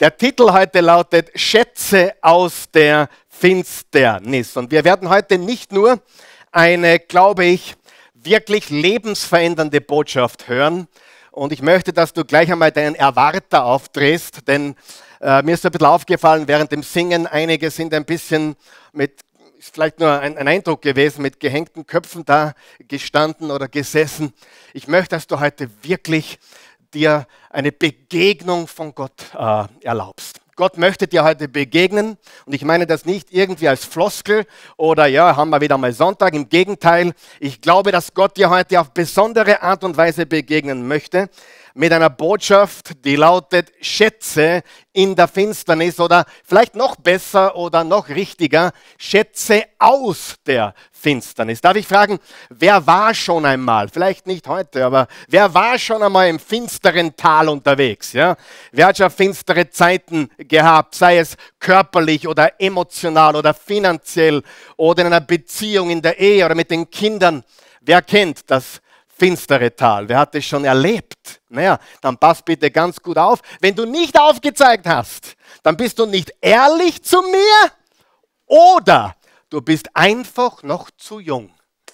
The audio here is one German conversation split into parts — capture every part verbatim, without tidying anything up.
Der Titel heute lautet Schätze aus der Finsternis. Und wir werden heute nicht nur eine, glaube ich, wirklich lebensverändernde Botschaft hören. Und ich möchte, dass du gleich einmal deinen Erwarter aufdrehst, denn äh, mir ist ein bisschen aufgefallen, während dem Singen, einige sind ein bisschen mit, ist vielleicht nur ein, ein Eindruck gewesen, mit gehängten Köpfen da gestanden oder gesessen. Ich möchte, dass du heute wirklich dir eine Begegnung von Gott äh, erlaubst. Gott möchte dir heute begegnen und ich meine das nicht irgendwie als Floskel oder ja, haben wir wieder mal Sonntag. Im Gegenteil, ich glaube, dass Gott dir heute auf besondere Art und Weise begegnen möchte mit einer Botschaft, die lautet Schätze in der Finsternis oder vielleicht noch besser oder noch richtiger, Schätze aus der Finsternis. Darf ich fragen, wer war schon einmal, vielleicht nicht heute, aber wer war schon einmal im finsteren Tal unterwegs? Ja? Wer hat schon finstere Zeiten gehabt, sei es körperlich oder emotional oder finanziell oder in einer Beziehung, in der Ehe oder mit den Kindern? Wer kennt das finstere Tal? Wer hat es schon erlebt? Naja, dann pass bitte ganz gut auf. Wenn du nicht aufgezeigt hast, dann bist du nicht ehrlich zu mir oder du bist einfach noch zu jung.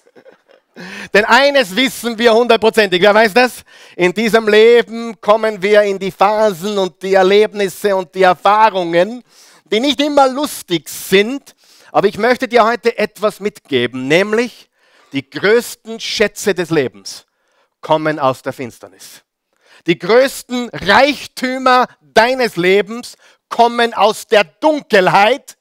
Denn eines wissen wir hundertprozentig, wer weiß das? In diesem Leben kommen wir in die Phasen und die Erlebnisse und die Erfahrungen, die nicht immer lustig sind. Aber ich möchte dir heute etwas mitgeben, nämlich die größten Schätze des Lebens kommen aus der Finsternis. Die größten Reichtümer deines Lebens kommen aus der Dunkelheit,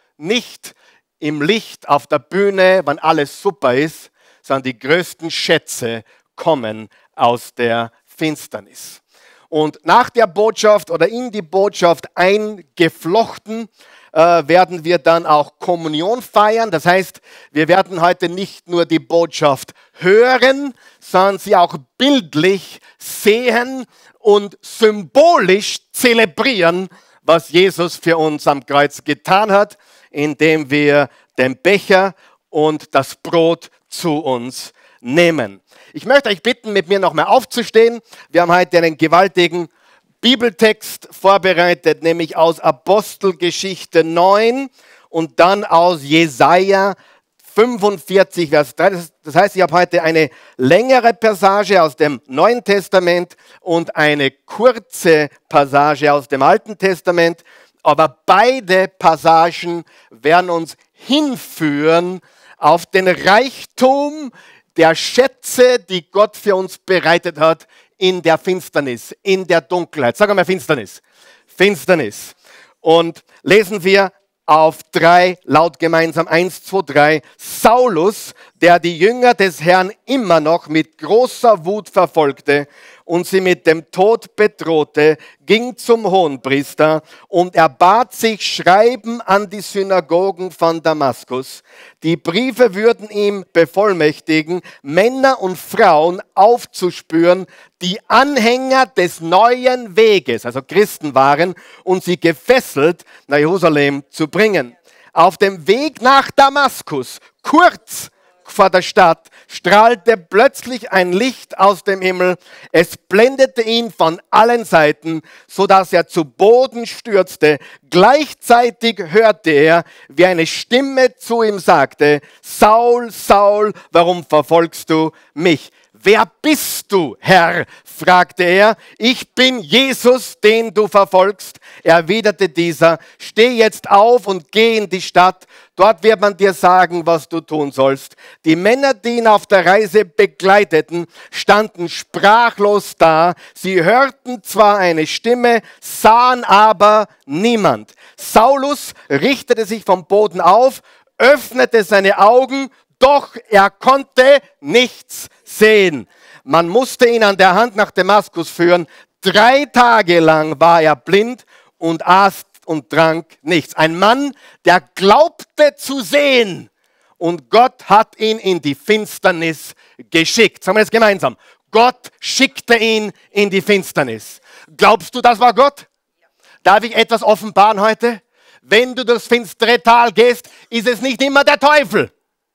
nicht im Licht auf der Bühne, wenn alles super ist, sondern die größten Schätze kommen aus der Finsternis. Und nach der Botschaft oder in die Botschaft eingeflochten, äh, werden wir dann auch Kommunion feiern. Das heißt, wir werden heute nicht nur die Botschaft hören, sondern sie auch bildlich sehen und symbolisch zelebrieren, was Jesus für uns am Kreuz getan hat, indem wir den Becher und das Brot zu uns nehmen. Ich möchte euch bitten, mit mir nochmal aufzustehen. Wir haben heute einen gewaltigen Bibeltext vorbereitet, nämlich aus Apostelgeschichte neun und dann aus Jesaja fünfundvierzig, Vers drei. Das heißt, ich habe heute eine längere Passage aus dem Neuen Testament und eine kurze Passage aus dem Alten Testament. Aber beide Passagen werden uns hinführen auf den Reichtum der Schätze, die Gott für uns bereitet hat in der Finsternis, in der Dunkelheit. Sag mal Finsternis. Finsternis. Und lesen wir auf drei, laut gemeinsam, eins, zwei, drei. Saulus, der die Jünger des Herrn immer noch mit großer Wut verfolgte und sie mit dem Tod bedrohte, ging zum Hohenpriester und er bat sich Schreiben an die Synagogen von Damaskus. Die Briefe würden ihm bevollmächtigen, Männer und Frauen aufzuspüren, die Anhänger des neuen Weges, also Christen waren, und sie gefesselt nach Jerusalem zu bringen. Auf dem Weg nach Damaskus, kurz vor der Stadt, strahlte plötzlich ein Licht aus dem Himmel. Es blendete ihn von allen Seiten, sodass er zu Boden stürzte. Gleichzeitig hörte er, wie eine Stimme zu ihm sagte: Saul, Saul, warum verfolgst du mich? Wer bist du, Herr? Fragte er. Ich bin Jesus, den du verfolgst, erwiderte dieser. Steh jetzt auf und geh in die Stadt. Dort wird man dir sagen, was du tun sollst. Die Männer, die ihn auf der Reise begleiteten, standen sprachlos da. Sie hörten zwar eine Stimme, sahen aber niemand. Saulus richtete sich vom Boden auf, öffnete seine Augen, doch er konnte nichts sehen. Man musste ihn an der Hand nach Damaskus führen. Drei Tage lang war er blind und aß und trank nichts. Ein Mann, der glaubte zu sehen und Gott hat ihn in die Finsternis geschickt. Sagen wir das gemeinsam. Gott schickte ihn in die Finsternis. Glaubst du, das war Gott? Darf ich etwas offenbaren heute? Wenn du durchs finstere Tal gehst, ist es nicht immer der Teufel.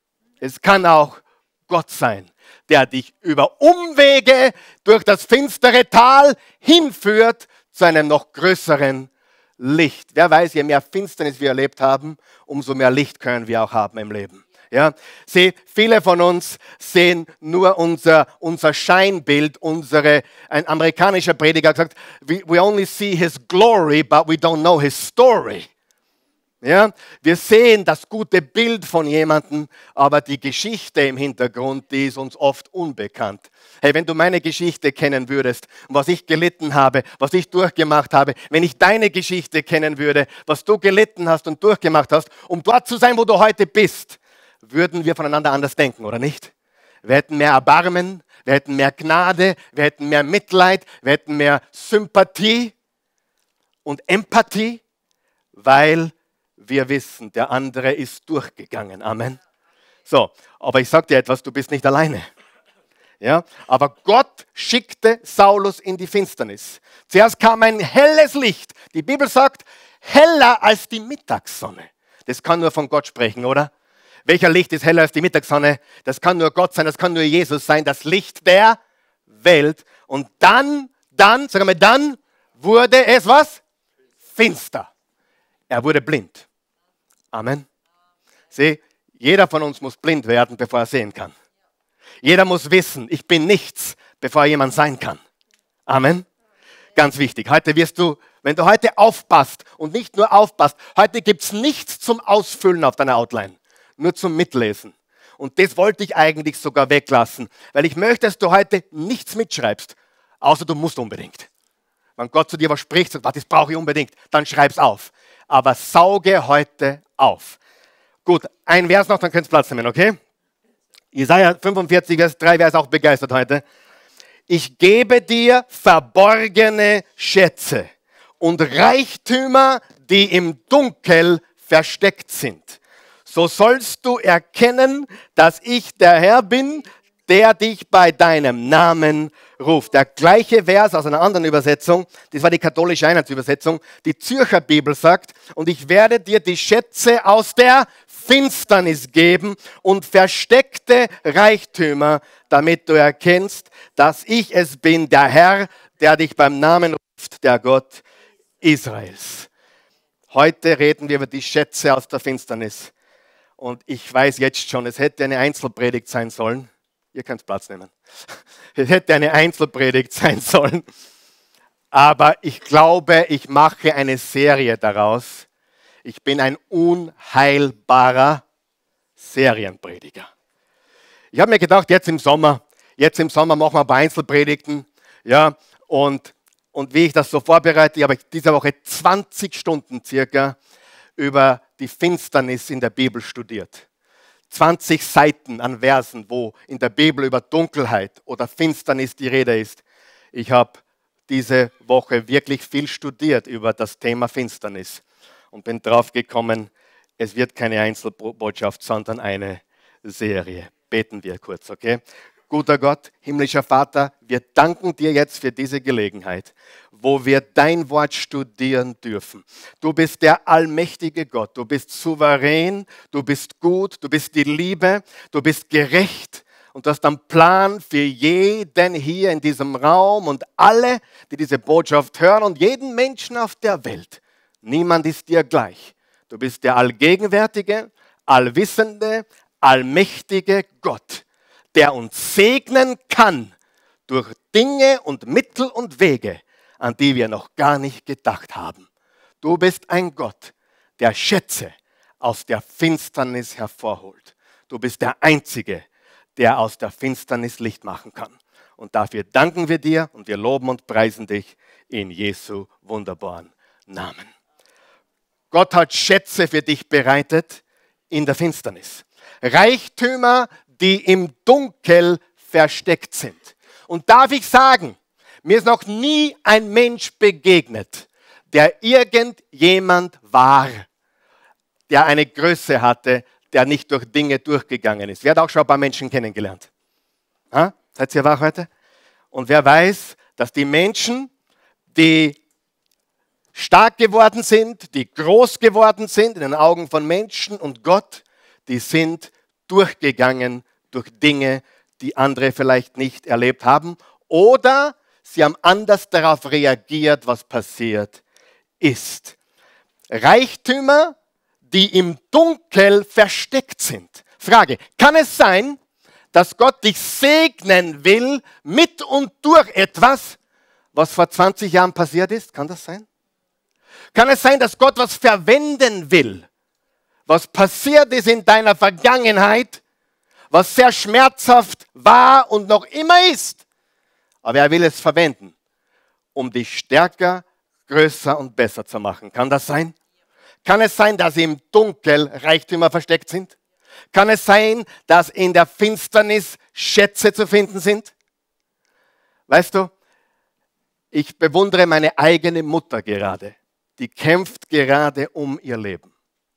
Es kann auch Gott sein, der dich über Umwege durch das finstere Tal hinführt zu einem noch größeren Licht. Wer weiß, je mehr Finsternis wir erlebt haben, umso mehr Licht können wir auch haben im Leben. Ja, sieh, viele von uns sehen nur unser, unser Scheinbild, unsere, ein amerikanischer Prediger hat gesagt, we, we only see his glory, but we don't know his story. Ja, wir sehen das gute Bild von jemandem, aber die Geschichte im Hintergrund, die ist uns oft unbekannt. Hey, wenn du meine Geschichte kennen würdest, was ich gelitten habe, was ich durchgemacht habe, wenn ich deine Geschichte kennen würde, was du gelitten hast und durchgemacht hast, um dort zu sein, wo du heute bist, würden wir voneinander anders denken, oder nicht? Wir hätten mehr Erbarmen, wir hätten mehr Gnade, wir hätten mehr Mitleid, wir hätten mehr Sympathie und Empathie, weil wir wissen, der andere ist durchgegangen. Amen. So, aber ich sage dir etwas, du bist nicht alleine. Ja, aber Gott schickte Saulus in die Finsternis. Zuerst kam ein helles Licht. Die Bibel sagt, heller als die Mittagssonne. Das kann nur von Gott sprechen, oder? Welcher Licht ist heller als die Mittagssonne? Das kann nur Gott sein, das kann nur Jesus sein, das Licht der Welt. Und dann, dann, sagen wir dann, wurde es was? Finster. Er wurde blind. Amen. Sieh, jeder von uns muss blind werden, bevor er sehen kann. Jeder muss wissen, ich bin nichts, bevor jemand sein kann. Amen. Ganz wichtig. Heute wirst du, wenn du heute aufpasst und nicht nur aufpasst, heute gibt es nichts zum Ausfüllen auf deiner Outline. Nur zum Mitlesen. Und das wollte ich eigentlich sogar weglassen, weil ich möchte, dass du heute nichts mitschreibst, außer du musst unbedingt. Wenn Gott zu dir was spricht, sagt, das brauche ich unbedingt, dann schreib's auf. Aber sauge heute auf. Gut, ein Vers noch, dann könnt ihr Platz nehmen, okay? Jesaja fünfundvierzig, Vers drei, wer ist auch begeistert heute? Ich gebe dir verborgene Schätze und Reichtümer, die im Dunkel versteckt sind. So sollst du erkennen, dass ich der Herr bin, der dich bei deinem Namen ruft. Der gleiche Vers aus einer anderen Übersetzung, das war die katholische Einheitsübersetzung, die Zürcher Bibel sagt, und ich werde dir die Schätze aus der Finsternis geben und versteckte Reichtümer, damit du erkennst, dass ich es bin, der Herr, der dich beim Namen ruft, der Gott Israels. Heute reden wir über die Schätze aus der Finsternis. Und ich weiß jetzt schon, es hätte eine Einzelpredigt sein sollen. Ihr könnt Platz nehmen. Es hätte eine Einzelpredigt sein sollen. Aber ich glaube, ich mache eine Serie daraus. Ich bin ein unheilbarer Serienprediger. Ich habe mir gedacht, jetzt im Sommer, jetzt im Sommer machen wir ein paar Einzelpredigten. Ja, und, und wie ich das so vorbereite, habe ich diese Woche zwanzig Stunden circa über die Finsternis in der Bibel studiert. zwanzig Seiten an Versen, wo in der Bibel über Dunkelheit oder Finsternis die Rede ist. Ich habe diese Woche wirklich viel studiert über das Thema Finsternis und bin drauf gekommen, es wird keine Einzelbotschaft, sondern eine Serie. Beten wir kurz, okay? Guter Gott, himmlischer Vater, wir danken dir jetzt für diese Gelegenheit, wo wir dein Wort studieren dürfen. Du bist der allmächtige Gott, du bist souverän, du bist gut, du bist die Liebe, du bist gerecht und du hast einen Plan für jeden hier in diesem Raum und alle, die diese Botschaft hören und jeden Menschen auf der Welt. Niemand ist dir gleich. Du bist der allgegenwärtige, allwissende, allmächtige Gott, der uns segnen kann durch Dinge und Mittel und Wege, an die wir noch gar nicht gedacht haben. Du bist ein Gott, der Schätze aus der Finsternis hervorholt. Du bist der Einzige, der aus der Finsternis Licht machen kann. Und dafür danken wir dir und wir loben und preisen dich in Jesu wunderbaren Namen. Gott hat Schätze für dich bereitet in der Finsternis. Reichtümer, die im Dunkel versteckt sind. Und darf ich sagen, mir ist noch nie ein Mensch begegnet, der irgendjemand war, der eine Größe hatte, der nicht durch Dinge durchgegangen ist. Wer hat auch schon ein paar Menschen kennengelernt? Ha? Seid ihr wach heute? Und wer weiß, dass die Menschen, die stark geworden sind, die groß geworden sind in den Augen von Menschen und Gott, die sind durchgegangen durch Dinge, die andere vielleicht nicht erlebt haben, oder sie haben anders darauf reagiert, was passiert ist. Reichtümer, die im Dunkel versteckt sind. Frage, kann es sein, dass Gott dich segnen will mit und durch etwas, was vor zwanzig Jahren passiert ist? Kann das sein? Kann es sein, dass Gott was verwenden will, was passiert ist in deiner Vergangenheit, was sehr schmerzhaft war und noch immer ist, aber er will es verwenden, um dich stärker, größer und besser zu machen. Kann das sein? Kann es sein, dass im Dunkel Reichtümer versteckt sind? Kann es sein, dass in der Finsternis Schätze zu finden sind? Weißt du, ich bewundere meine eigene Mutter gerade. Die kämpft gerade um ihr Leben.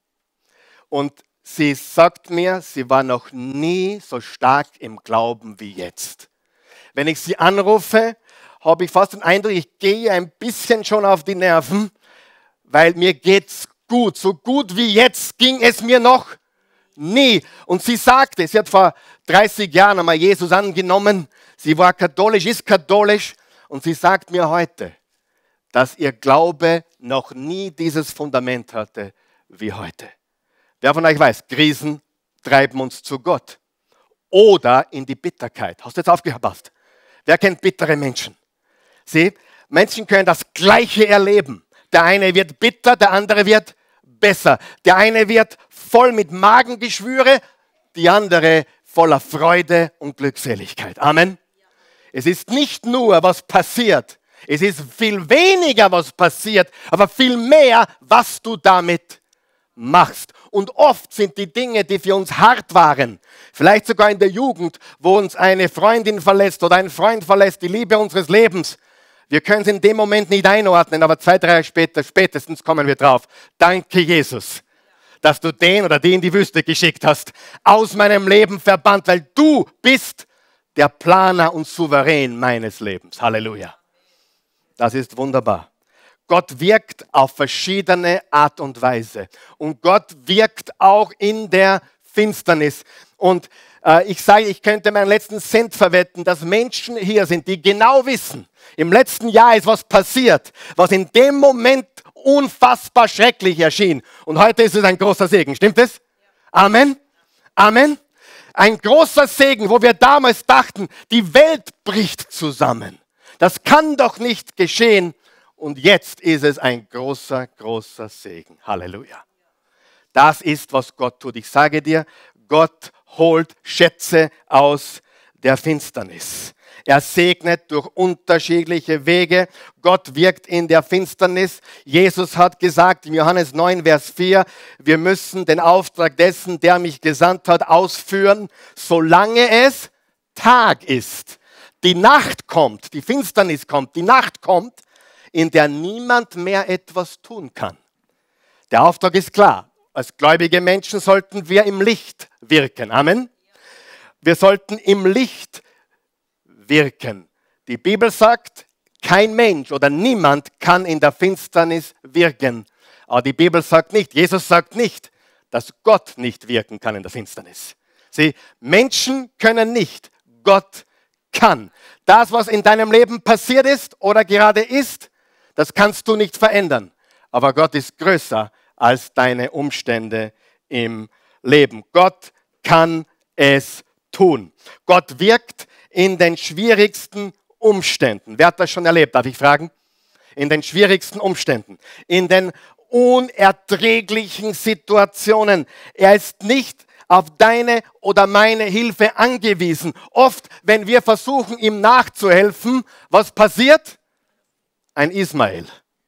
Und sie sagt mir, sie war noch nie so stark im Glauben wie jetzt. Wenn ich sie anrufe, habe ich fast den Eindruck, ich gehe ein bisschen schon auf die Nerven, weil mir geht's gut. So gut wie jetzt ging es mir noch nie. Und sie sagte, sie hat vor dreißig Jahren einmal Jesus angenommen. Sie war katholisch, ist katholisch. Und sie sagt mir heute, dass ihr Glaube noch nie dieses Fundament hatte wie heute. Wer von euch weiß, Krisen treiben uns zu Gott oder in die Bitterkeit. Hast du jetzt aufgepasst? Wer kennt bittere Menschen? Sieh, Menschen können das Gleiche erleben. Der eine wird bitter, der andere wird besser. Der eine wird voll mit Magengeschwüre, die andere voller Freude und Glückseligkeit. Amen. Es ist nicht nur, was passiert. Es ist viel weniger, was passiert, aber viel mehr, was du damit machst. Und oft sind die Dinge, die für uns hart waren, vielleicht sogar in der Jugend, wo uns eine Freundin verlässt oder ein Freund verlässt, die Liebe unseres Lebens. Wir können es in dem Moment nicht einordnen, aber zwei, drei Jahre später, spätestens kommen wir drauf. Danke, Jesus, dass du den oder die in die Wüste geschickt hast, aus meinem Leben verbannt, weil du bist der Planer und Souverän meines Lebens. Halleluja. Das ist wunderbar. Gott wirkt auf verschiedene Art und Weise. Und Gott wirkt auch in der Finsternis. Und äh, ich sage, ich könnte meinen letzten Cent verwetten, dass Menschen hier sind, die genau wissen, im letzten Jahr ist was passiert, was in dem Moment unfassbar schrecklich erschien. Und heute ist es ein großer Segen. Stimmt es? Amen. Amen. Ein großer Segen, wo wir damals dachten, die Welt bricht zusammen. Das kann doch nicht geschehen. Und jetzt ist es ein großer, großer Segen. Halleluja. Das ist, was Gott tut. Ich sage dir, Gott holt Schätze aus der Finsternis. Er segnet durch unterschiedliche Wege. Gott wirkt in der Finsternis. Jesus hat gesagt in Johannes neun, Vers vier, wir müssen den Auftrag dessen, der mich gesandt hat, ausführen, solange es Tag ist. Die Nacht kommt, die Finsternis kommt, die Nacht kommt, in der niemand mehr etwas tun kann. Der Auftrag ist klar. Als gläubige Menschen sollten wir im Licht wirken. Amen. Wir sollten im Licht wirken. Die Bibel sagt, kein Mensch oder niemand kann in der Finsternis wirken. Aber die Bibel sagt nicht, Jesus sagt nicht, dass Gott nicht wirken kann in der Finsternis. Sieh, Menschen können nicht, Gott kann. Das, was in deinem Leben passiert ist oder gerade ist, das kannst du nicht verändern. Aber Gott ist größer als deine Umstände im Leben. Gott kann es tun. Gott wirkt in den schwierigsten Umständen. Wer hat das schon erlebt, darf ich fragen? In den schwierigsten Umständen. In den unerträglichen Situationen. Er ist nicht auf deine oder meine Hilfe angewiesen. Oft, wenn wir versuchen, ihm nachzuhelfen, was passiert? Ein Ismael.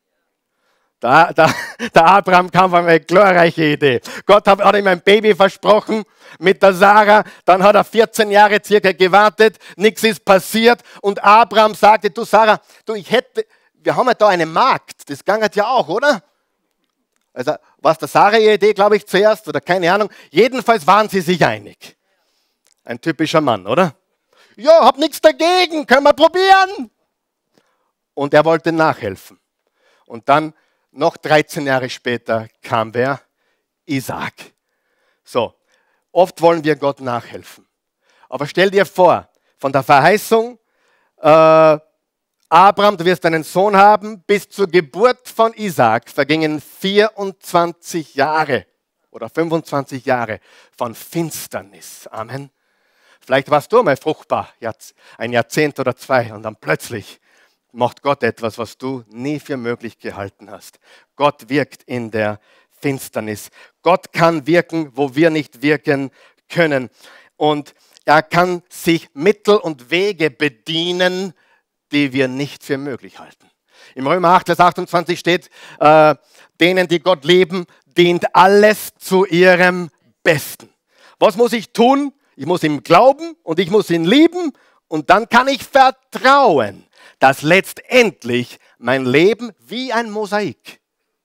Da, da, der Abraham kam auf eine glorreiche Idee. Gott hat, hat ihm ein Baby versprochen mit der Sarah. Dann hat er vierzehn Jahre circa gewartet. Nichts ist passiert. Und Abraham sagte, du Sarah, du, ich hätte, wir haben ja da eine Magd. Das ging ja auch, oder? Also war es der Sarah ihre Idee, glaube ich, zuerst oder keine Ahnung. Jedenfalls waren sie sich einig. Ein typischer Mann, oder? Ja, hab nichts dagegen, können wir probieren. Und er wollte nachhelfen. Und dann, noch dreizehn Jahre später, kam wer? Isaak. So, oft wollen wir Gott nachhelfen. Aber stell dir vor, von der Verheißung, äh, Abraham, du wirst einen Sohn haben. Bis zur Geburt von Isaak vergingen vierundzwanzig Jahre oder fünfundzwanzig Jahre von Finsternis. Amen. Vielleicht warst du mal fruchtbar, ein Jahrzehnt oder zwei, und dann plötzlich macht Gott etwas, was du nie für möglich gehalten hast. Gott wirkt in der Finsternis. Gott kann wirken, wo wir nicht wirken können. Und er kann sich Mittel und Wege bedienen, die wir nicht für möglich halten. Im Römer acht, Vers achtundzwanzig steht, äh, denen, die Gott lieben, dient alles zu ihrem Besten. Was muss ich tun? Ich muss ihm glauben und ich muss ihn lieben und dann kann ich vertrauen, dass letztendlich mein Leben wie ein Mosaik,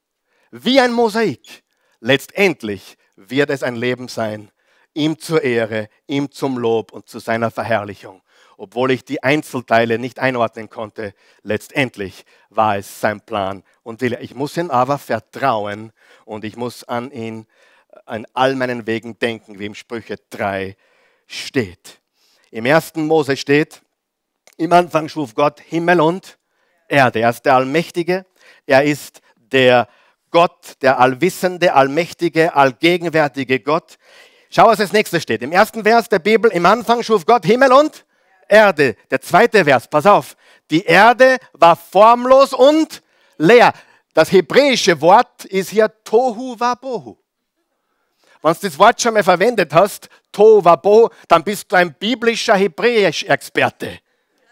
wie ein Mosaik, letztendlich wird es ein Leben sein, ihm zur Ehre, ihm zum Lob und zu seiner Verherrlichung. Obwohl ich die Einzelteile nicht einordnen konnte, letztendlich war es sein Plan und Wille. Ich muss ihm aber vertrauen und ich muss an ihn, an all meinen Wegen denken, wie im Sprüche drei steht. Im ersten Mose steht, im Anfang schuf Gott Himmel und Erde. Er ist der Allmächtige, er ist der Gott, der allwissende, allmächtige, allgegenwärtige Gott. Schau, was als nächstes steht. Im ersten Vers der Bibel, im Anfang schuf Gott Himmel und Erde. Der zweite Vers, pass auf. Die Erde war formlos und leer. Das hebräische Wort ist hier Tohu Wabohu. Wenn du das Wort schon mal verwendet hast, Tohu Wabohu, dann bist du ein biblischer Hebräisch-Experte.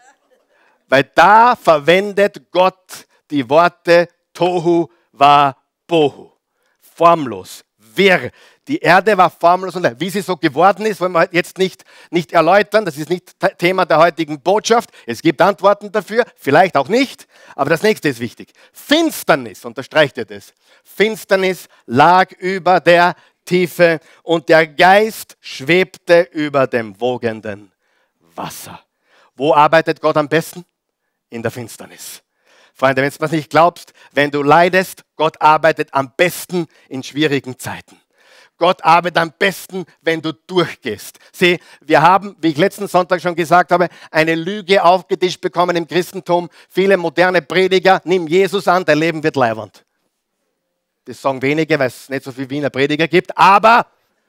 Weil da verwendet Gott die Worte Tohu Wabohu. Formlos, wirr. Die Erde war formlos und leer. Wie sie so geworden ist, wollen wir jetzt nicht, nicht erläutern. Das ist nicht Thema der heutigen Botschaft. Es gibt Antworten dafür, vielleicht auch nicht. Aber das nächste ist wichtig. Finsternis, unterstreicht ihr das? Finsternis lag über der Tiefe und der Geist schwebte über dem wogenden Wasser. Wo arbeitet Gott am besten? In der Finsternis. Freunde, wenn du es nicht glaubst, wenn du leidest, Gott arbeitet am besten in schwierigen Zeiten. Gott arbeitet am besten, wenn du durchgehst. Sieh, wir haben, wie ich letzten Sonntag schon gesagt habe, eine Lüge aufgetischt bekommen im Christentum. Viele moderne Prediger, nimm Jesus an, dein Leben wird leiwand. Das sagen wenige, weil es nicht so viele Wiener Prediger gibt, aber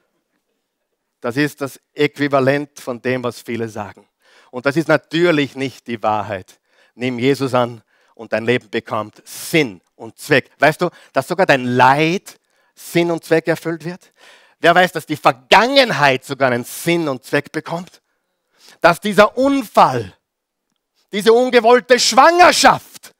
das ist das Äquivalent von dem, was viele sagen. Und das ist natürlich nicht die Wahrheit. Nimm Jesus an und dein Leben bekommt Sinn und Zweck. Weißt du, dass sogar dein Leid Sinn und Zweck erfüllt wird? Wer weiß, dass die Vergangenheit sogar einen Sinn und Zweck bekommt? Dass dieser Unfall, diese ungewollte Schwangerschaft,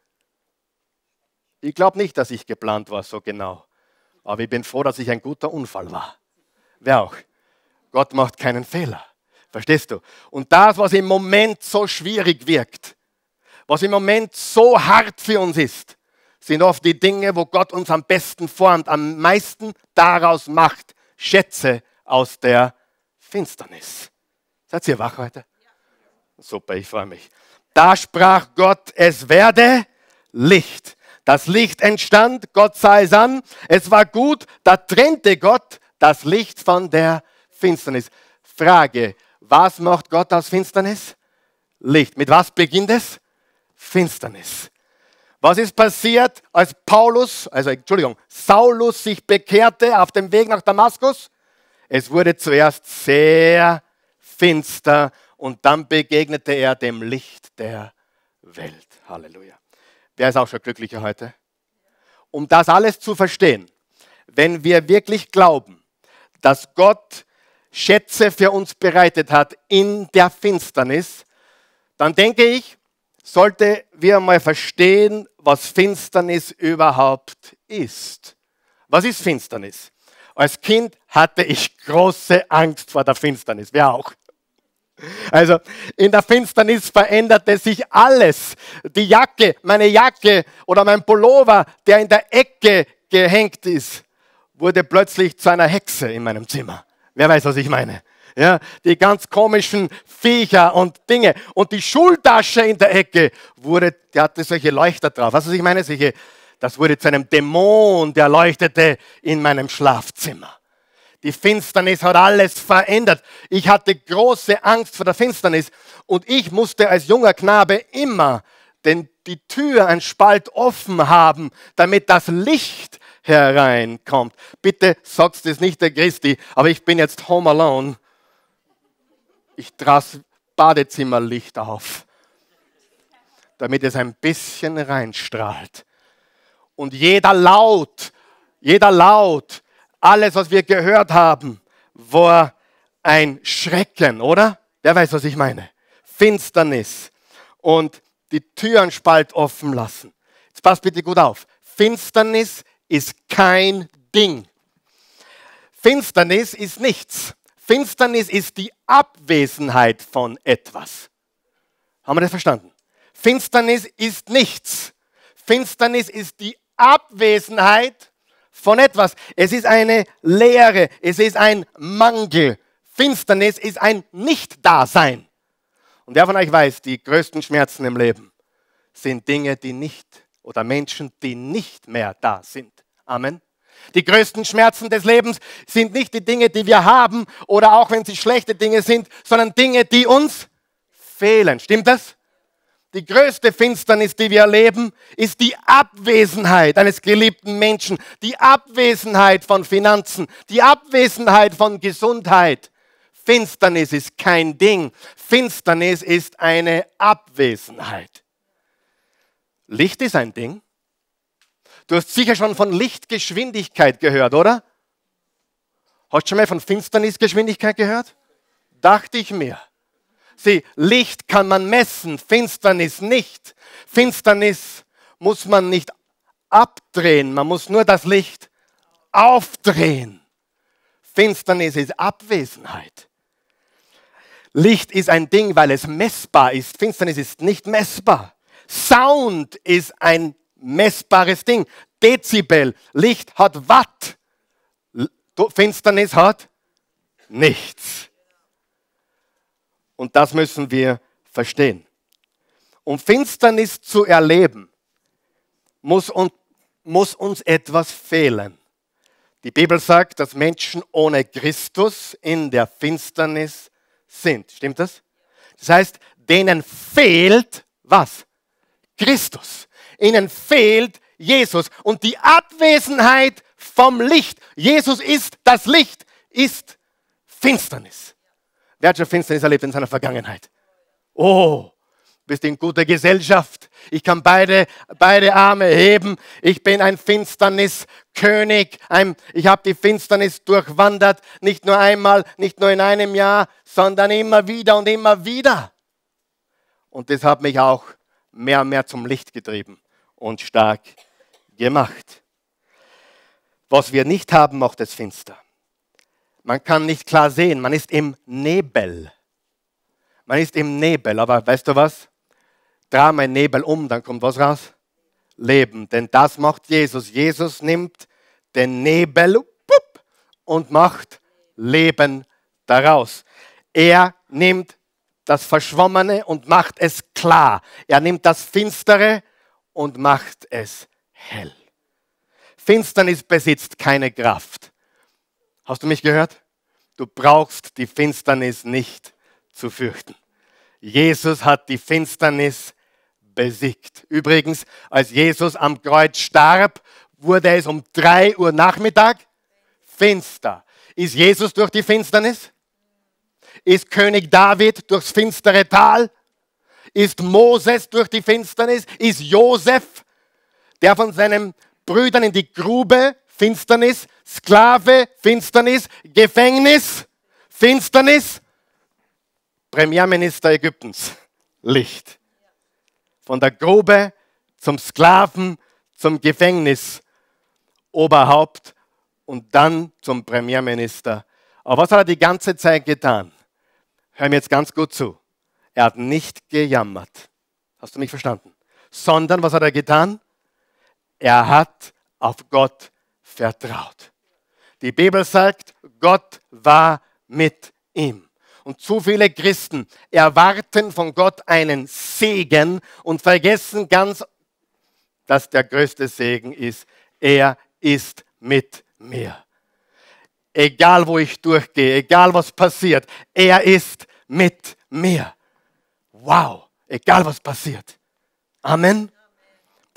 ich glaube nicht, dass ich geplant war so genau, aber ich bin froh, dass ich ein guter Unfall war. Wer auch? Gott macht keinen Fehler. Verstehst du? Und das, was im Moment so schwierig wirkt, was im Moment so hart für uns ist, sind oft die Dinge, wo Gott uns am besten formt, am meisten daraus macht, Schätze aus der Finsternis. Seid ihr wach heute? Ja. Super, ich freue mich. Da sprach Gott, es werde Licht. Das Licht entstand, Gott sah es an, es war gut, da trennte Gott das Licht von der Finsternis. Frage, was macht Gott aus Finsternis? Licht. Mit was beginnt es? Finsternis. Was ist passiert, als Paulus, also Entschuldigung, Saulus sich bekehrte auf dem Weg nach Damaskus? Es wurde zuerst sehr finster und dann begegnete er dem Licht der Welt. Halleluja. Wer ist auch schon glücklicher heute? Um das alles zu verstehen, wenn wir wirklich glauben, dass Gott Schätze für uns bereitet hat in der Finsternis, dann denke ich, sollte wir mal verstehen, was Finsternis überhaupt ist. Was ist Finsternis? Als Kind hatte ich große Angst vor der Finsternis. Wer auch? Also in der Finsternis veränderte sich alles. Die Jacke, meine Jacke oder mein Pullover, der in der Ecke gehängt ist, wurde plötzlich zu einer Hexe in meinem Zimmer. Wer weiß, was ich meine? Ja, die ganz komischen Viecher und Dinge. Und die Schultasche in der Ecke wurde, die hatte solche Leuchter drauf. Was ich meine? Solche, das wurde zu einem Dämon, der leuchtete in meinem Schlafzimmer. Die Finsternis hat alles verändert. Ich hatte große Angst vor der Finsternis und ich musste als junger Knabe immer den, die Tür, einen Spalt offen haben, damit das Licht hereinkommt. Bitte sagst es nicht der Christi, aber ich bin jetzt home alone. Ich trasse Badezimmerlicht auf, damit es ein bisschen reinstrahlt. Und jeder Laut, jeder Laut, alles, was wir gehört haben, war ein Schrecken, oder? Wer weiß, was ich meine? Finsternis. Und die Türenspalt offen lassen. Jetzt passt bitte gut auf. Finsternis ist kein Ding. Finsternis ist nichts. Finsternis ist die Abwesenheit von etwas. Haben wir das verstanden? Finsternis ist nichts. Finsternis ist die Abwesenheit von etwas. Es ist eine Leere. Es ist ein Mangel. Finsternis ist ein Nicht-Dasein. Und wer von euch weiß, die größten Schmerzen im Leben sind Dinge, die nicht, oder Menschen, die nicht mehr da sind. Amen. Die größten Schmerzen des Lebens sind nicht die Dinge, die wir haben, oder auch wenn sie schlechte Dinge sind, sondern Dinge, die uns fehlen. Stimmt das? Die größte Finsternis, die wir erleben, ist die Abwesenheit eines geliebten Menschen, die Abwesenheit von Finanzen, die Abwesenheit von Gesundheit. Finsternis ist kein Ding. Finsternis ist eine Abwesenheit. Licht ist ein Ding. Du hast sicher schon von Lichtgeschwindigkeit gehört, oder? Hast du schon mal von Finsternisgeschwindigkeit gehört? Dachte ich mir. Sieh, Licht kann man messen, Finsternis nicht. Finsternis muss man nicht abdrehen, man muss nur das Licht aufdrehen. Finsternis ist Abwesenheit. Licht ist ein Ding, weil es messbar ist. Finsternis ist nicht messbar. Sound ist ein messbares Ding. Dezibel. Licht hat Watt. Finsternis hat nichts. Und das müssen wir verstehen. Um Finsternis zu erleben, muss, un- muss uns etwas fehlen. Die Bibel sagt, dass Menschen ohne Christus in der Finsternis sind. Stimmt das? Das heißt, denen fehlt was? Christus. Ihnen fehlt Jesus. Und die Abwesenheit vom Licht, Jesus ist das Licht, ist Finsternis. Wer hat schon Finsternis erlebt in seiner Vergangenheit? Oh, bist in guter Gesellschaft. Ich kann beide, beide Arme heben. Ich bin ein Finsterniskönig. Ein, ich habe die Finsternis durchwandert. Nicht nur einmal, nicht nur in einem Jahr, sondern immer wieder und immer wieder. Und das hat mich auch mehr und mehr zum Licht getrieben und stark gemacht. Was wir nicht haben, macht es finster. Man kann nicht klar sehen, man ist im Nebel. Man ist im Nebel, aber weißt du was? Dreh mal Nebel um, dann kommt was raus? Leben, denn das macht Jesus. Jesus nimmt den Nebel pup, und macht Leben daraus. Er nimmt das Verschwommene und macht es klar. Er nimmt das Finstere und macht es hell. Finsternis besitzt keine Kraft. Hast du mich gehört? Du brauchst die Finsternis nicht zu fürchten. Jesus hat die Finsternis besiegt. Übrigens, als Jesus am Kreuz starb, wurde es um drei Uhr Nachmittag finster. Ist Jesus durch die Finsternis? Ist König David durchs finstere Tal? Ist Moses durch die Finsternis? Ist Josef, der von seinen Brüdern in die Grube, Finsternis, Sklave, Finsternis, Gefängnis, Finsternis, Premierminister Ägyptens, Licht. Von der Grube zum Sklaven, zum Gefängnis, Oberhaupt und dann zum Premierminister. Aber was hat er die ganze Zeit getan? Hör mir jetzt ganz gut zu. Er hat nicht gejammert. Hast du mich verstanden? Sondern, was hat er getan? Er hat auf Gott vertraut. Die Bibel sagt, Gott war mit ihm. Und zu viele Christen erwarten von Gott einen Segen und vergessen ganz, dass der größte Segen ist, er ist mit mir. Egal wo ich durchgehe, egal was passiert, er ist mit mir. Wow, egal was passiert. Amen.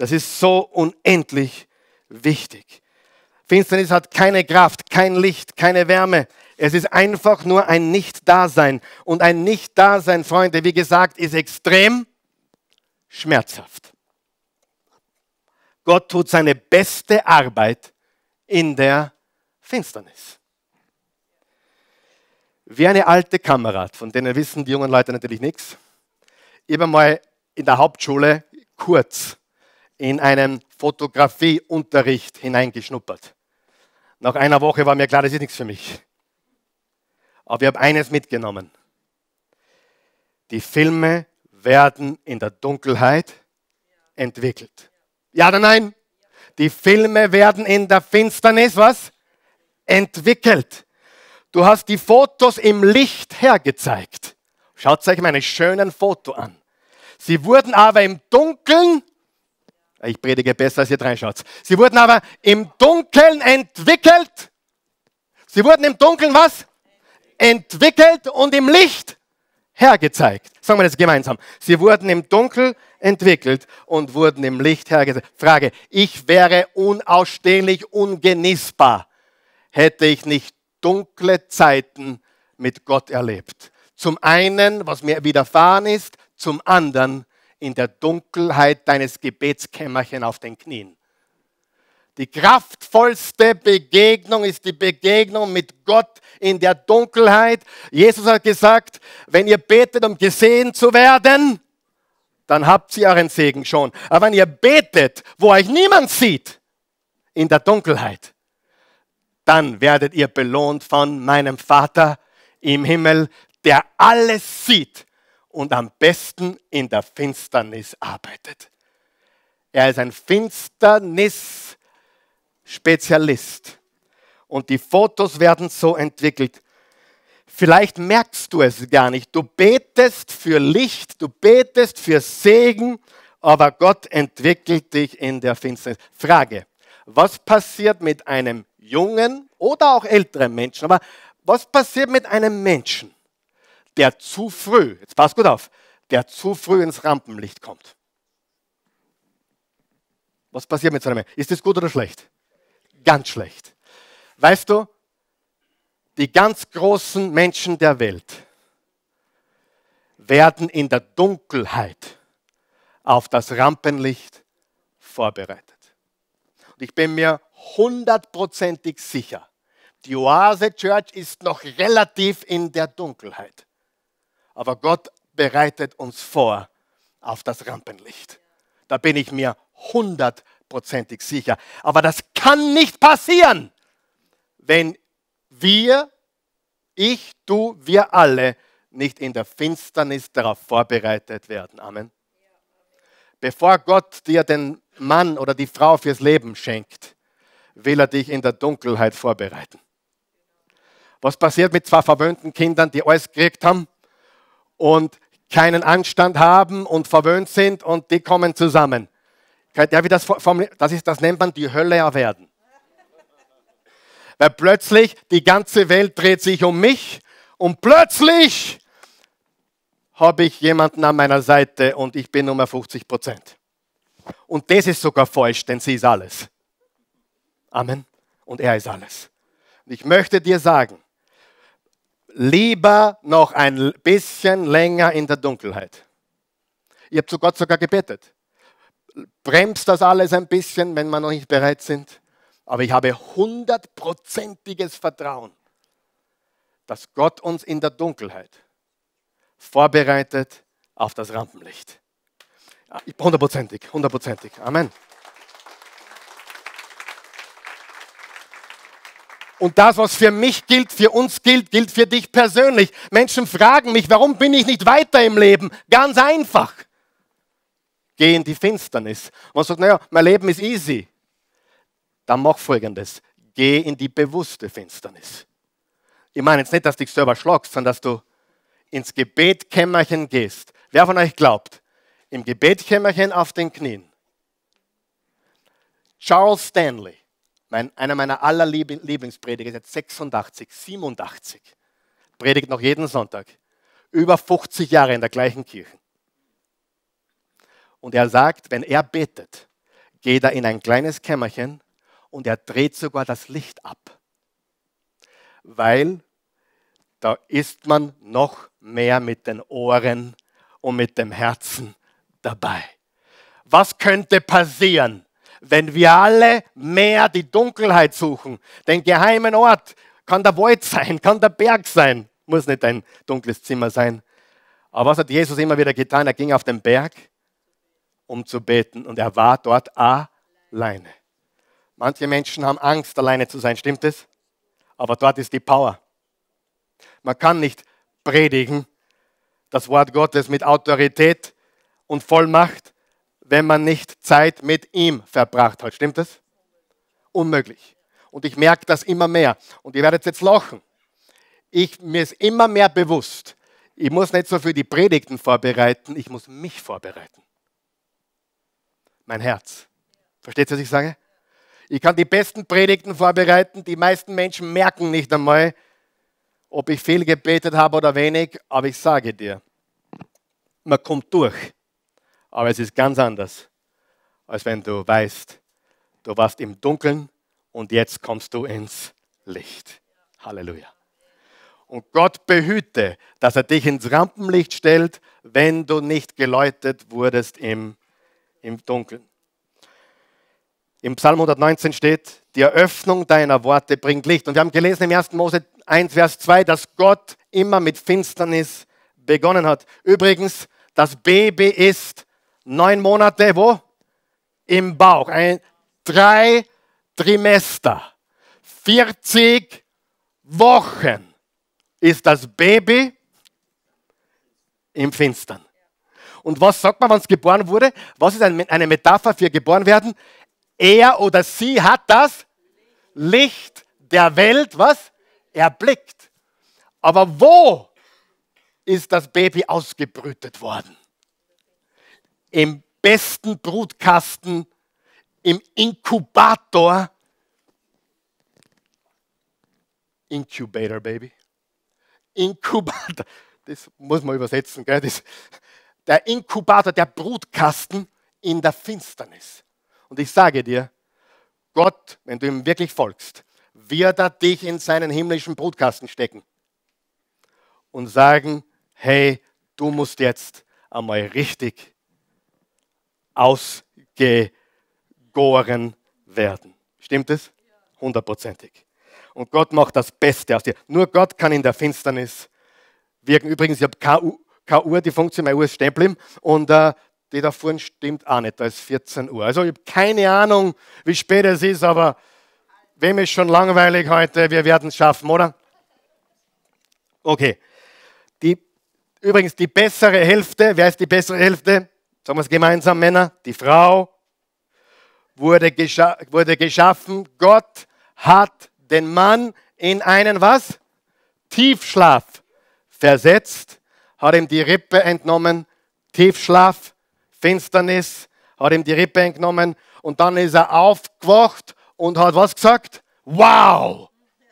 Das ist so unendlich wichtig. Finsternis hat keine Kraft, kein Licht, keine Wärme. Es ist einfach nur ein Nicht-Dasein. Und ein Nicht-Dasein, Freunde, wie gesagt, ist extrem schmerzhaft. Gott tut seine beste Arbeit in der Finsternis. Wie eine alte Kamerad, von denen wissen die jungen Leute natürlich nichts. Ich habe mal in der Hauptschule kurz in einen Fotografieunterricht hineingeschnuppert. Nach einer Woche war mir klar, das ist nichts für mich. Aber ich habe eines mitgenommen. Die Filme werden in der Dunkelheit entwickelt. Ja oder nein? Die Filme werden in der Finsternis, was? Entwickelt. Du hast die Fotos im Licht hergezeigt. Schaut euch meine schönen Fotos an. Sie wurden aber im Dunkeln, ich predige besser, als ihr reinschaut. Sie wurden aber im Dunkeln entwickelt. Sie wurden im Dunkeln was? Entwickelt und im Licht hergezeigt. Sagen wir das gemeinsam. Sie wurden im Dunkeln entwickelt und wurden im Licht hergezeigt. Frage, ich wäre unausstehlich, ungenießbar, hätte ich nicht dunkle Zeiten mit Gott erlebt. Zum einen, was mir widerfahren ist, zum anderen in der Dunkelheit deines Gebetskämmerchen auf den Knien. Die kraftvollste Begegnung ist die Begegnung mit Gott in der Dunkelheit. Jesus hat gesagt, wenn ihr betet, um gesehen zu werden, dann habt ihr euren Segen schon. Aber wenn ihr betet, wo euch niemand sieht, in der Dunkelheit, dann werdet ihr belohnt von meinem Vater im Himmel, der alles sieht und am besten in der Finsternis arbeitet. Er ist ein Finsternis-Spezialist. Und die Fotos werden so entwickelt. Vielleicht merkst du es gar nicht. Du betest für Licht, du betest für Segen, aber Gott entwickelt dich in der Finsternis. Frage, was passiert mit einem jungen oder auch älteren Menschen? Aber was passiert mit einem Menschen, der zu früh, jetzt pass gut auf, der zu früh ins Rampenlicht kommt? Was passiert mit so einem Menschen? Ist das gut oder schlecht? Ganz schlecht. Weißt du, die ganz großen Menschen der Welt werden in der Dunkelheit auf das Rampenlicht vorbereitet. Und ich bin mir hundertprozentig sicher, die Oase Church ist noch relativ in der Dunkelheit. Aber Gott bereitet uns vor auf das Rampenlicht. Da bin ich mir hundertprozentig sicher. Aber das kann nicht passieren, wenn wir, ich, du, wir alle nicht in der Finsternis darauf vorbereitet werden. Amen. Bevor Gott dir den Mann oder die Frau fürs Leben schenkt, will er dich in der Dunkelheit vorbereiten. Was passiert mit zwei verwöhnten Kindern, die alles gekriegt haben und keinen Anstand haben und verwöhnt sind und die kommen zusammen? Ja, wie das, das, ist, das nennt man die Hölle erwerden. Weil plötzlich die ganze Welt dreht sich um mich und plötzlich habe ich jemanden an meiner Seite und ich bin Nummer fünfzig Prozent. Und das ist sogar falsch, denn sie ist alles. Amen. Und er ist alles. Und ich möchte dir sagen, lieber noch ein bisschen länger in der Dunkelheit. Ich habe zu Gott sogar gebetet. Bremst das alles ein bisschen, wenn wir noch nicht bereit sind. Aber ich habe hundertprozentiges Vertrauen, dass Gott uns in der Dunkelheit vorbereitet auf das Rampenlicht. Hundertprozentig, hundertprozentig. Amen. Und das, was für mich gilt, für uns gilt, gilt für dich persönlich. Menschen fragen mich, warum bin ich nicht weiter im Leben? Ganz einfach. Geh in die Finsternis. Und man sagt, naja, mein Leben ist easy. Dann mach Folgendes. Geh in die bewusste Finsternis. Ich meine jetzt nicht, dass du dich selber schlagst, sondern dass du ins Gebetkämmerchen gehst. Wer von euch glaubt, im Gebetkämmerchen auf den Knien? Charles Stanley, mein, einer meiner aller Lieblingsprediger, seit sechsundachtzig, siebenundachtzig, predigt noch jeden Sonntag. Über fünfzig Jahre in der gleichen Kirche. Und er sagt, wenn er betet, geht er in ein kleines Kämmerchen und er dreht sogar das Licht ab. Weil da ist man noch mehr mit den Ohren und mit dem Herzen dabei. Was könnte passieren, wenn wir alle mehr die Dunkelheit suchen? Den geheimen Ort kann der Wald sein, kann der Berg sein, muss nicht ein dunkles Zimmer sein. Aber was hat Jesus immer wieder getan? Er ging auf den Berg, um zu beten, und er war dort alleine. Manche Menschen haben Angst, alleine zu sein, stimmt es? Aber dort ist die Power. Man kann nicht predigen, das Wort Gottes mit Autorität und Vollmacht, wenn man nicht Zeit mit ihm verbracht hat. Stimmt das? Unmöglich. Und ich merke das immer mehr. Und ihr werdet jetzt lachen. Ich, mir ist immer mehr bewusst, ich muss nicht so für die Predigten vorbereiten, ich muss mich vorbereiten. Mein Herz. Versteht ihr, was ich sage? Ich kann die besten Predigten vorbereiten. Die meisten Menschen merken nicht einmal, ob ich viel gebetet habe oder wenig. Aber ich sage dir, man kommt durch. Aber es ist ganz anders, als wenn du weißt, du warst im Dunkeln und jetzt kommst du ins Licht. Halleluja. Und Gott behüte, dass er dich ins Rampenlicht stellt, wenn du nicht geläutet wurdest im, im Dunkeln. Im Psalm hundertneunzehn steht, die Eröffnung deiner Worte bringt Licht. Und wir haben gelesen im ersten Mose eins, Vers zwei, dass Gott immer mit Finsternis begonnen hat. Übrigens, das Baby ist neun Monate, wo? Im Bauch. Ein, drei Trimester. vierzig Wochen ist das Baby im Finstern. Und was sagt man, wenn es geboren wurde? Was ist eine Metapher für geboren werden? Er oder sie hat das Licht der Welt, was? Erblickt. Aber wo ist das Baby ausgebrütet worden? Im besten Brutkasten, im Inkubator. Incubator, Baby. Inkubator. Das muss man übersetzen, gell? Das, der Inkubator, der Brutkasten in der Finsternis. Und ich sage dir, Gott, wenn du ihm wirklich folgst, wird er dich in seinen himmlischen Brutkasten stecken und sagen, hey, du musst jetzt einmal richtig ausgegoren werden. Stimmt es? Hundertprozentig. Und Gott macht das Beste aus dir. Nur Gott kann in der Finsternis wirken. Übrigens, ich habe keine Uhr, die funktioniert, meine Uhr ist stehen geblieben. Und äh, die da vorne stimmt auch nicht, da ist vierzehn Uhr. Also ich habe keine Ahnung, wie spät es ist, aber wem ist schon langweilig heute? Wir werden es schaffen, oder? Okay. Die, übrigens, die bessere Hälfte, wer ist die bessere Hälfte? Sagen wir es gemeinsam, Männer. Die Frau wurde, gescha wurde geschaffen. Gott hat den Mann in einen was? Tiefschlaf versetzt, hat ihm die Rippe entnommen, Tiefschlaf, Finsternis, hat ihm die Rippe entnommen und dann ist er aufgewacht und hat was gesagt? Wow!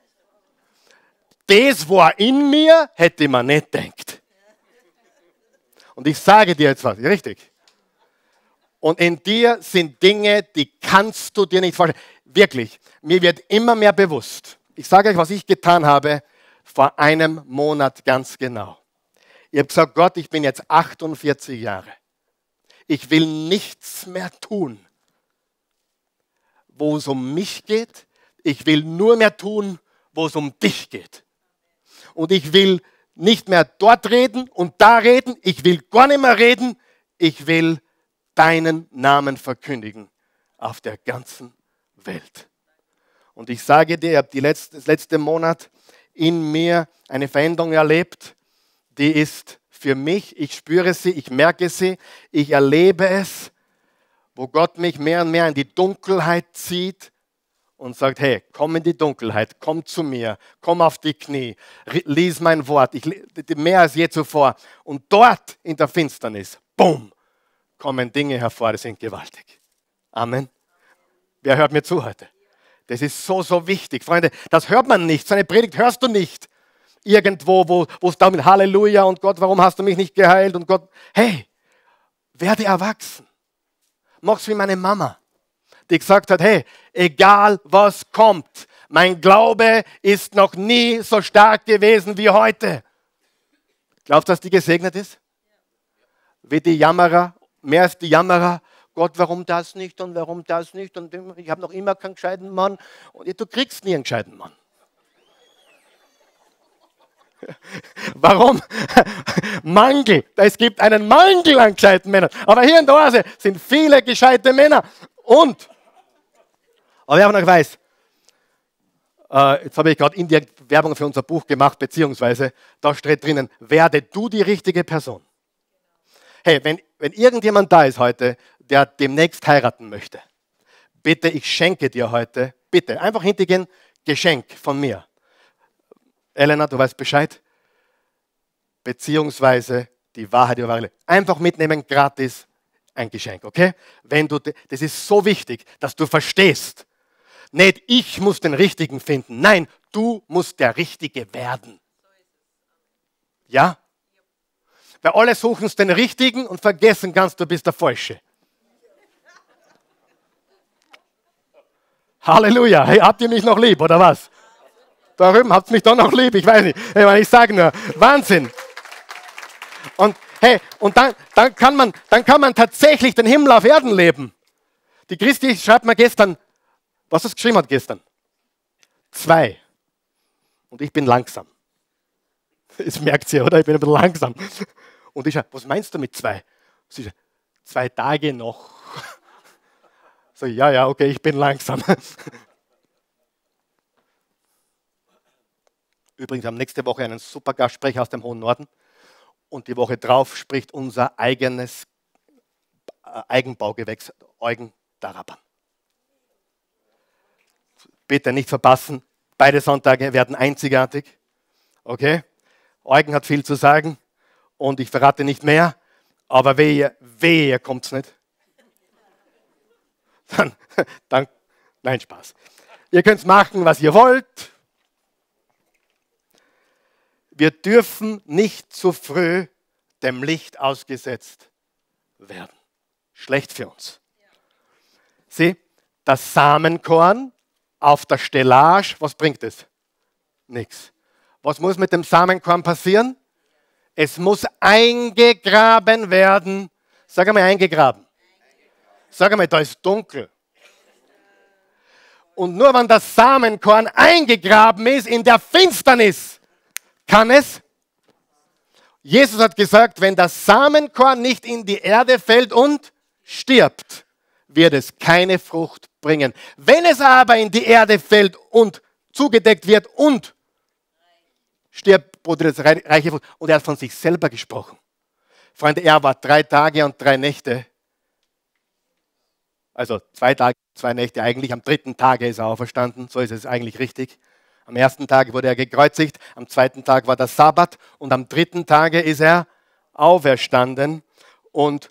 Das war in mir, hätte man nicht gedacht. Und ich sage dir jetzt was, richtig? Und in dir sind Dinge, die kannst du dir nicht vorstellen. Wirklich, mir wird immer mehr bewusst. Ich sage euch, was ich getan habe vor einem Monat ganz genau. Ich habe gesagt, Gott, ich bin jetzt achtundvierzig Jahre. Ich will nichts mehr tun, wo es um mich geht. Ich will nur mehr tun, wo es um dich geht. Und ich will nicht mehr dort reden und da reden. Ich will gar nicht mehr reden. Ich will deinen Namen verkündigen auf der ganzen Welt. Und ich sage dir, ich habe die letzte, das letzte Monat in mir eine Veränderung erlebt, die ist für mich, ich spüre sie, ich merke sie, ich erlebe es, wo Gott mich mehr und mehr in die Dunkelheit zieht und sagt, hey, komm in die Dunkelheit, komm zu mir, komm auf die Knie, lies mein Wort, ich, mehr als je zuvor. Und dort in der Finsternis, bumm, kommen Dinge hervor, die sind gewaltig. Amen. Wer hört mir zu heute? Das ist so, so wichtig. Freunde, das hört man nicht. So eine Predigt hörst du nicht. Irgendwo, wo es da mit Halleluja und Gott, warum hast du mich nicht geheilt? Und Gott, hey, werde erwachsen. Mach's wie meine Mama. die gesagt hat, hey, egal was kommt, mein Glaube ist noch nie so stark gewesen wie heute. Glaubst du, dass die gesegnet ist? Wie die Jammerer, mehr als die Jammerer. Gott, warum das nicht und warum das nicht? Und ich habe noch immer keinen gescheiten Mann. Und du kriegst nie einen gescheiten Mann. Warum? Mangel. Es gibt einen Mangel an gescheiten Männern. Aber hier in der Oase sind viele gescheite Männer. Und, aber wer noch weiß, äh, jetzt habe ich gerade indirekt Werbung für unser Buch gemacht, beziehungsweise da steht drinnen, werde du die richtige Person. Hey, wenn, wenn irgendjemand da ist heute, der demnächst heiraten möchte, bitte, ich schenke dir heute, bitte, einfach hintergehen, Geschenk von mir. Elena, du weißt Bescheid, beziehungsweise die Wahrheit über wahre Leben. Einfach mitnehmen, gratis, ein Geschenk, okay? Wenn du, das ist so wichtig, dass du verstehst, nicht ich muss den Richtigen finden, nein, du musst der Richtige werden. Ja? Weil alle suchen es den Richtigen und vergessen ganz, du bist der Falsche. Halleluja, hey, habt ihr mich noch lieb, oder was? Da drüben habt ihr mich doch noch lieb, ich weiß nicht. Hey, ich sage nur, Wahnsinn. Und hey, und dann, dann, kann man, dann kann man tatsächlich den Himmel auf Erden leben. Die Christi schreibt mir gestern, was es geschrieben hat gestern. Zwei. Und ich bin langsam. Das merkt sie, oder? Ich bin ein bisschen langsam. Und ich sage, was meinst du mit zwei? Sie sagt, zwei Tage noch. So, ja, ja, okay, ich bin langsam. Übrigens haben wir nächste Woche einen super Gastsprecher aus dem hohen Norden. Und die Woche drauf spricht unser eigenes Eigenbaugewächs Eugen Daraban. Bitte nicht verpassen. Beide Sonntage werden einzigartig. Okay? Eugen hat viel zu sagen. Und ich verrate nicht mehr. Aber wehe, wehe, kommt es nicht. Dann, dann, nein, Spaß. Ihr könnt machen, was ihr wollt. Wir dürfen nicht zu früh dem Licht ausgesetzt werden. Schlecht für uns. Sieh, das Samenkorn auf der Stellage, was bringt es? Nichts. Was muss mit dem Samenkorn passieren? Es muss eingegraben werden. Sag einmal eingegraben. Sag einmal, da ist dunkel. Und nur wenn das Samenkorn eingegraben ist in der Finsternis, kann es? Jesus hat gesagt, wenn das Samenkorn nicht in die Erde fällt und stirbt, wird es keine Frucht bringen. Wenn es aber in die Erde fällt und zugedeckt wird und stirbt, produziert es reiche Frucht. Und er hat von sich selber gesprochen. Freunde, er war drei Tage und drei Nächte, also zwei Tage, zwei Nächte, eigentlich am dritten Tage ist er auferstanden, so ist es eigentlich richtig. Am ersten Tag wurde er gekreuzigt, am zweiten Tag war der Sabbat und am dritten Tage ist er auferstanden und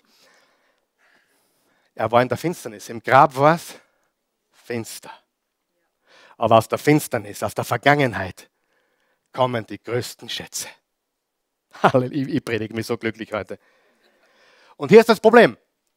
er war in der Finsternis. Im Grab war es finster. Aber aus der Finsternis, aus der Vergangenheit kommen die größten Schätze. Halleluja, ich predige mich so glücklich heute. Und hier ist das Problem.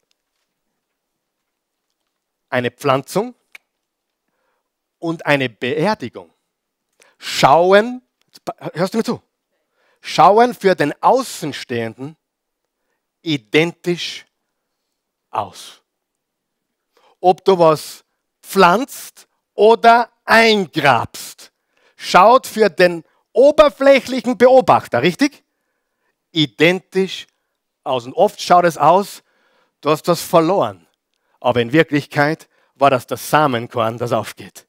Eine Pflanzung und eine Beerdigung schauen, hörst du mir zu, schauen für den Außenstehenden identisch aus. Ob du was pflanzt oder eingrabst, schaut für den oberflächlichen Beobachter, richtig? Identisch aus. Und oft schaut es aus, du hast was verloren. Aber in Wirklichkeit war das das Samenkorn, das aufgeht.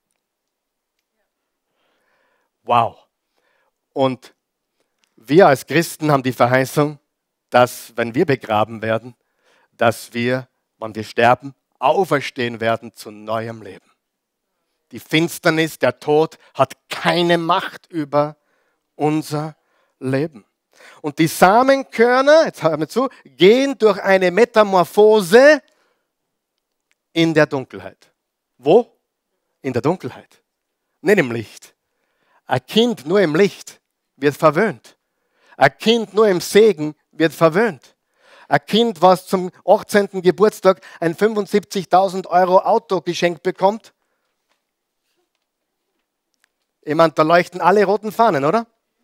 Wow. Und wir als Christen haben die Verheißung, dass, wenn wir begraben werden, dass wir, wenn wir sterben, auferstehen werden zu neuem Leben. Die Finsternis, der Tod hat keine Macht über unser Leben. Und die Samenkörner, jetzt hören wir zu, gehen durch eine Metamorphose in der Dunkelheit. Wo? In der Dunkelheit. Nicht im Licht. Ein Kind nur im Licht wird verwöhnt. Ein Kind nur im Segen wird verwöhnt. Ein Kind, was zum achtzehnten Geburtstag ein fünfundsiebzigtausend Euro Auto geschenkt bekommt. Ich meine, da leuchten alle roten Fahnen, oder?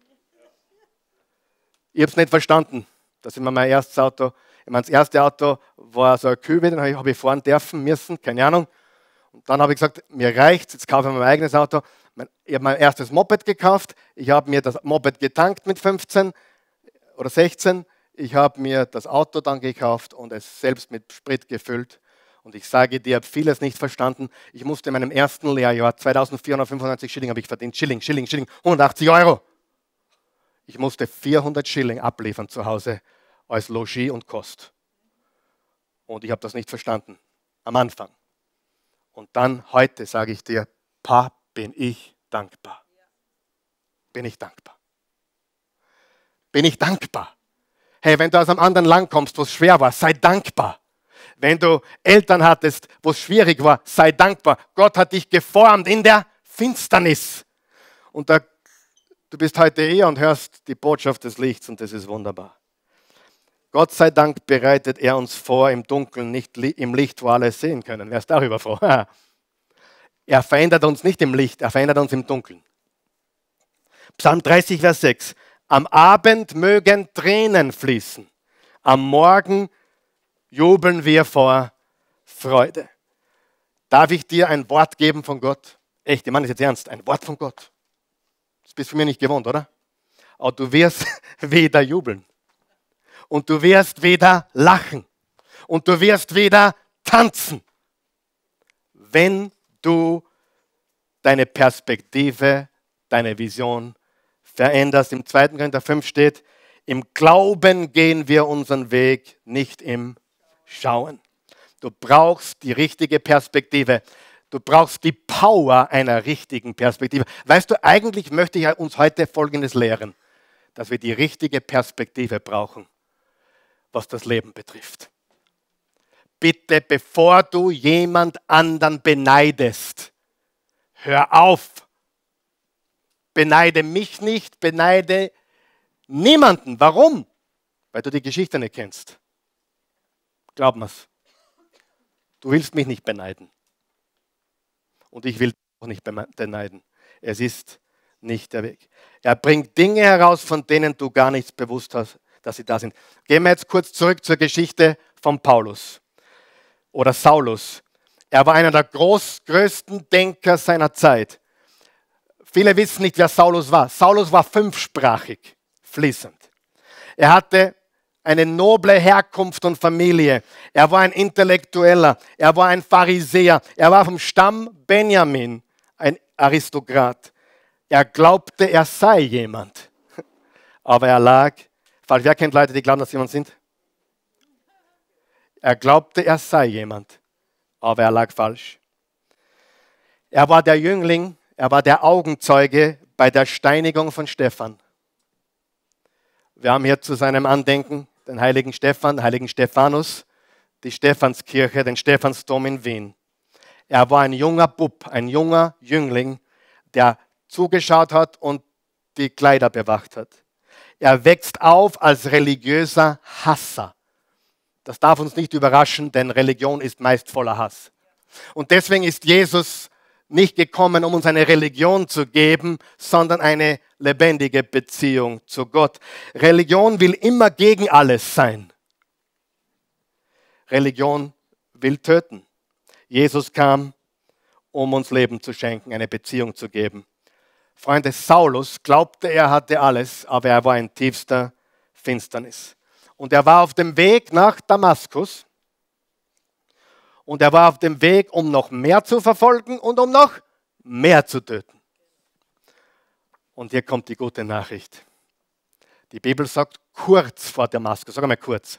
Ich habe es nicht verstanden. Das ist immer mein erstes Auto. Ich meine, das erste Auto war so ein Kübel, den habe ich fahren dürfen müssen, keine Ahnung. Und dann habe ich gesagt, mir reicht's, jetzt kaufe ich mir mein eigenes Auto. Ich habe mein erstes Moped gekauft. Ich habe mir das Moped getankt mit fünfzehn oder sechzehn. Ich habe mir das Auto dann gekauft und es selbst mit Sprit gefüllt. Und ich sage dir, ich habe vieles nicht verstanden. Ich musste in meinem ersten Lehrjahr, zweitausendvierhundertfünfundneunzig Schilling habe ich verdient, Schilling, Schilling, Schilling, hundertachtzig Euro. Ich musste vierhundert Schilling abliefern zu Hause als Logis und Kost. Und ich habe das nicht verstanden am Anfang. Und dann heute sage ich dir, Pa, bin ich dankbar. Bin ich dankbar. Bin ich dankbar. Hey, wenn du aus einem anderen Land kommst, wo es schwer war, sei dankbar. Wenn du Eltern hattest, wo es schwierig war, sei dankbar. Gott hat dich geformt in der Finsternis. Und da, du bist heute hier und hörst die Botschaft des Lichts und das ist wunderbar. Gott sei Dank bereitet er uns vor im Dunkeln, nicht im Licht, wo alle es sehen können. Wer ist darüber froh? Er verändert uns nicht im Licht, er verändert uns im Dunkeln. Psalm dreißig, Vers sechs. Am Abend mögen Tränen fließen, am Morgen jubeln wir vor Freude. Darf ich dir ein Wort geben von Gott? Echt, ich meine das jetzt ernst, ein Wort von Gott. Das bist du mir nicht gewohnt, oder? Aber du wirst wieder jubeln. Und du wirst wieder lachen. Und du wirst wieder tanzen. Wenn du deine Perspektive, deine Vision veränderst. Im zweiten Korinther fünf steht, im Glauben gehen wir unseren Weg, nicht im Schauen. Du brauchst die richtige Perspektive. Du brauchst die Power einer richtigen Perspektive. Weißt du, eigentlich möchte ich uns heute Folgendes lehren, dass wir die richtige Perspektive brauchen, was das Leben betrifft. Bitte, bevor du jemand anderen beneidest, hör auf. Beneide mich nicht, beneide niemanden. Warum? Weil du die Geschichte nicht kennst. Glaub mir's. Du willst mich nicht beneiden. Und ich will dich auch nicht beneiden. Es ist nicht der Weg. Er bringt Dinge heraus, von denen du gar nichts bewusst hast, dass sie da sind. Gehen wir jetzt kurz zurück zur Geschichte von Paulus oder Saulus. Er war einer der groß, größten Denker seiner Zeit. Viele wissen nicht, wer Saulus war. Saulus war fünfsprachig, fließend. Er hatte eine noble Herkunft und Familie. Er war ein Intellektueller. Er war ein Pharisäer. Er war vom Stamm Benjamin, ein Aristokrat. Er glaubte, er sei jemand. Aber er lag falsch. Wer kennt Leute, die glauben, dass sie jemand sind? Er glaubte, er sei jemand. Aber er lag falsch. Er war der Jüngling, er war der Augenzeuge bei der Steinigung von Stephan. Wir haben hier zu seinem Andenken den heiligen Stephan, den heiligen Stephanus, die Stephanskirche, den Stephansdom in Wien. Er war ein junger Bub, ein junger Jüngling, der zugeschaut hat und die Kleider bewacht hat. Er wächst auf als religiöser Hasser. Das darf uns nicht überraschen, denn Religion ist meist voller Hass. Und deswegen ist Jesus nicht gekommen, um uns eine Religion zu geben, sondern eine lebendige Beziehung zu Gott. Religion will immer gegen alles sein. Religion will töten. Jesus kam, um uns Leben zu schenken, eine Beziehung zu geben. Freunde, Saulus glaubte, er hatte alles, aber er war in tiefster Finsternis. Und er war auf dem Weg nach Damaskus. Und er war auf dem Weg, um noch mehr zu verfolgen und um noch mehr zu töten. Und hier kommt die gute Nachricht. Die Bibel sagt, kurz vor Damaskus, sag mal kurz.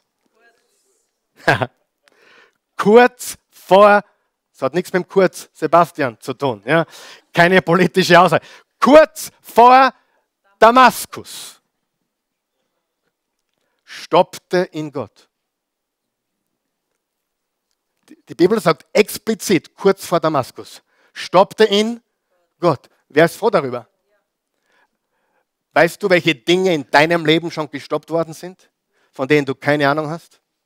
Kurz vor, das hat nichts mit dem Kurz Sebastian zu tun. Ja? Keine politische Aussage. Kurz vor Damaskus stoppte ihn Gott. Die Bibel sagt explizit, kurz vor Damaskus, stoppte ihn Gott. Wer ist froh darüber? Weißt du, welche Dinge in deinem Leben schon gestoppt worden sind, von denen du keine Ahnung hast?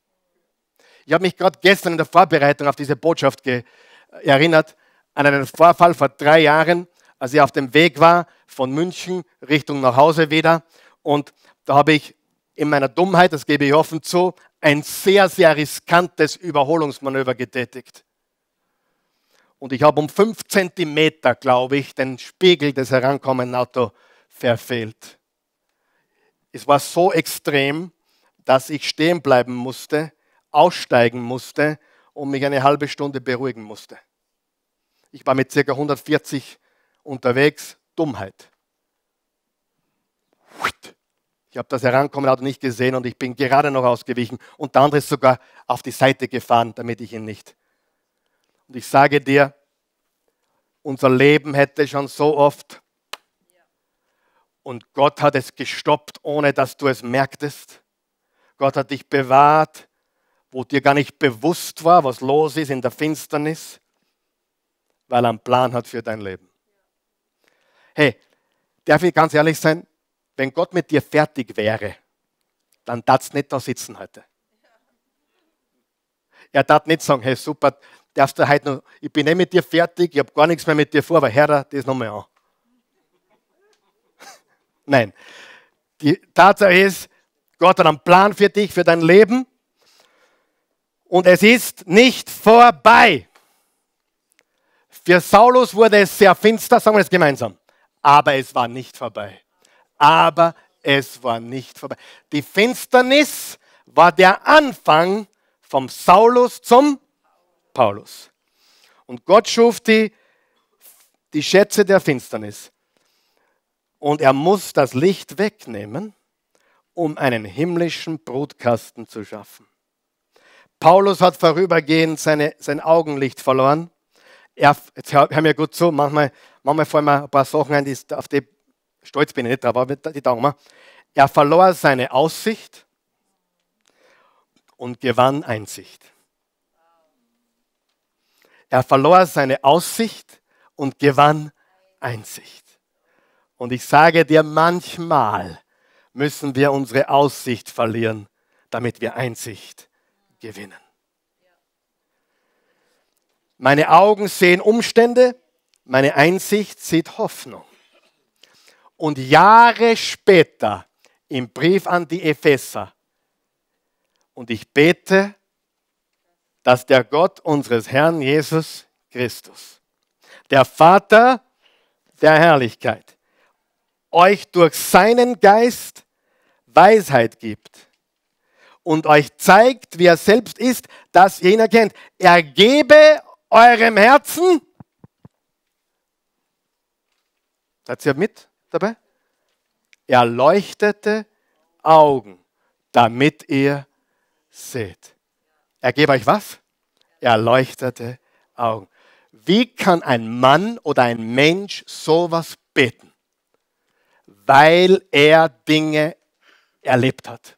Ich habe mich gerade gestern in der Vorbereitung auf diese Botschaft erinnert, an einen Vorfall vor drei Jahren, als ich auf dem Weg war von München Richtung nach Hause wieder. Und da habe ich in meiner Dummheit, das gebe ich offen zu, ein sehr, sehr riskantes Überholungsmanöver getätigt. Und ich habe um fünf Zentimeter, glaube ich, den Spiegel des herankommenden Autos verfehlt. Es war so extrem, dass ich stehen bleiben musste, aussteigen musste und mich eine halbe Stunde beruhigen musste. Ich war mit ca. hundertvierzig unterwegs, Dummheit. Ich habe das herankommende Auto nicht gesehen und ich bin gerade noch ausgewichen. Und der andere ist sogar auf die Seite gefahren, damit ich ihn nicht. Und ich sage dir, unser Leben hätte schon so oft und Gott hat es gestoppt, ohne dass du es merktest. Gott hat dich bewahrt, wo dir gar nicht bewusst war, was los ist in der Finsternis, weil er einen Plan hat für dein Leben. Hey, darf ich ganz ehrlich sein, wenn Gott mit dir fertig wäre, dann darfst du nicht da sitzen heute. Er darf nicht sagen, hey super, darfst du heute noch, ich bin eh mit dir fertig, ich habe gar nichts mehr mit dir vor, aber Herr, das noch mal an. Nein, die Tatsache ist, Gott hat einen Plan für dich, für dein Leben und es ist nicht vorbei. Für Saulus wurde es sehr finster, sagen wir es gemeinsam, aber es war nicht vorbei. Aber es war nicht vorbei. Die Finsternis war der Anfang vom Saulus zum Paulus. Und Gott schuf die, die Schätze der Finsternis. Und er muss das Licht wegnehmen, um einen himmlischen Brutkasten zu schaffen. Paulus hat vorübergehend seine, sein Augenlicht verloren. Er, jetzt hör, hör mir gut zu, manchmal, manchmal fallen mir ein paar Sachen ein, die, auf die stolz bin ich nicht drauf, aber die taugen mir. Er verlor seine Aussicht und gewann Einsicht. Er verlor seine Aussicht und gewann Einsicht. Und ich sage dir, manchmal müssen wir unsere Aussicht verlieren, damit wir Einsicht gewinnen. Meine Augen sehen Umstände, meine Einsicht sieht Hoffnung. Und Jahre später im Brief an die Epheser, und ich bete, dass der Gott unseres Herrn Jesus Christus, der Vater der Herrlichkeit, euch durch seinen Geist Weisheit gibt und euch zeigt, wie er selbst ist, dass ihr ihn erkennt. Er gebe eurem Herzen, seid ihr mit dabei? Erleuchtete Augen, damit ihr seht. Er gebe euch was? Erleuchtete Augen. Wie kann ein Mann oder ein Mensch sowas beten? Weil er Dinge erlebt hat.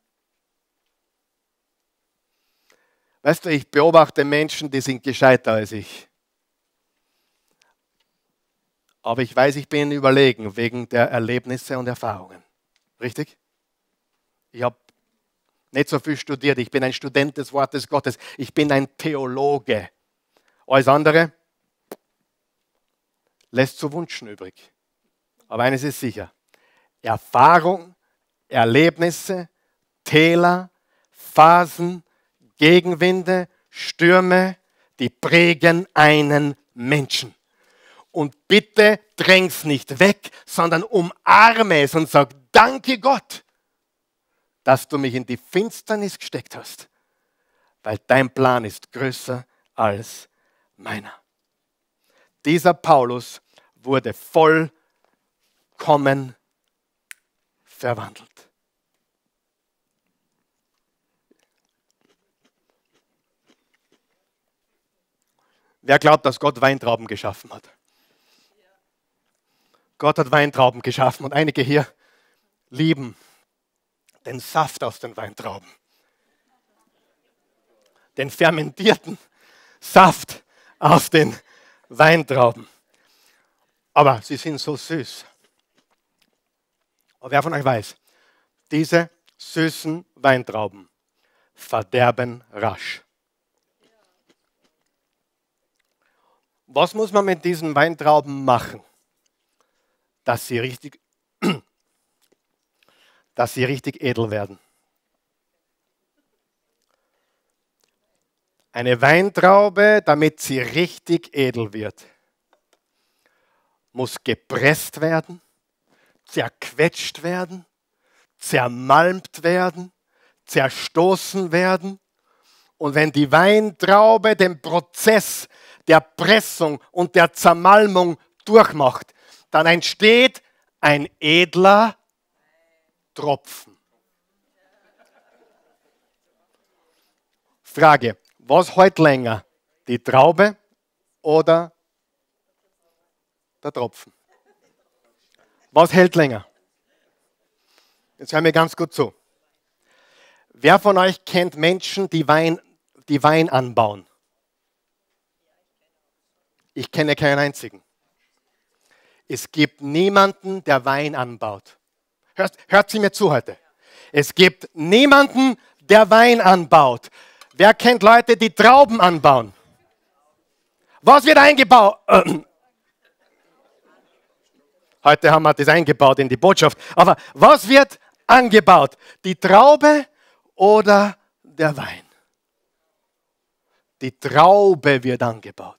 Weißt du, ich beobachte Menschen, die sind gescheiter als ich. Aber ich weiß, ich bin ihnen überlegen wegen der Erlebnisse und Erfahrungen. Richtig? Ich habe nicht so viel studiert. Ich bin ein Student des Wortes Gottes. Ich bin ein Theologe. Alles andere lässt zu wünschen übrig. Aber eines ist sicher. Erfahrung, Erlebnisse, Täler, Phasen, Gegenwinde, Stürme, die prägen einen Menschen. Und bitte dräng's nicht weg, sondern umarme es und sag, danke Gott, dass du mich in die Finsternis gesteckt hast, weil dein Plan ist größer als meiner. Dieser Paulus wurde vollkommen verwandelt. Wer glaubt, dass Gott Weintrauben geschaffen hat? Gott hat Weintrauben geschaffen und einige hier lieben den Saft aus den Weintrauben. Den fermentierten Saft aus den Weintrauben. Aber sie sind so süß. Aber wer von euch weiß, diese süßen Weintrauben verderben rasch. Was muss man mit diesen Weintrauben machen, dass sie richtig, dass sie richtig edel werden? Eine Weintraube, damit sie richtig edel wird, muss gepresst werden, zerquetscht werden, zermalmt werden, zerstoßen werden. Und wenn die Weintraube den Prozess der Pressung und der Zermalmung durchmacht, dann entsteht ein edler Tropfen. Frage, was hält länger, die Traube oder der Tropfen? Was hält länger? Jetzt hören wir ganz gut zu. Wer von euch kennt Menschen, die Wein, die Wein anbauen? Ich kenne keinen einzigen. Es gibt niemanden, der Wein anbaut. Hört, hört sie mir zu heute. Es gibt niemanden, der Wein anbaut. Wer kennt Leute, die Trauben anbauen? Was wird eingebaut? Heute haben wir das eingebaut in die Botschaft. Aber was wird angebaut? Die Traube oder der Wein? Die Traube wird angebaut.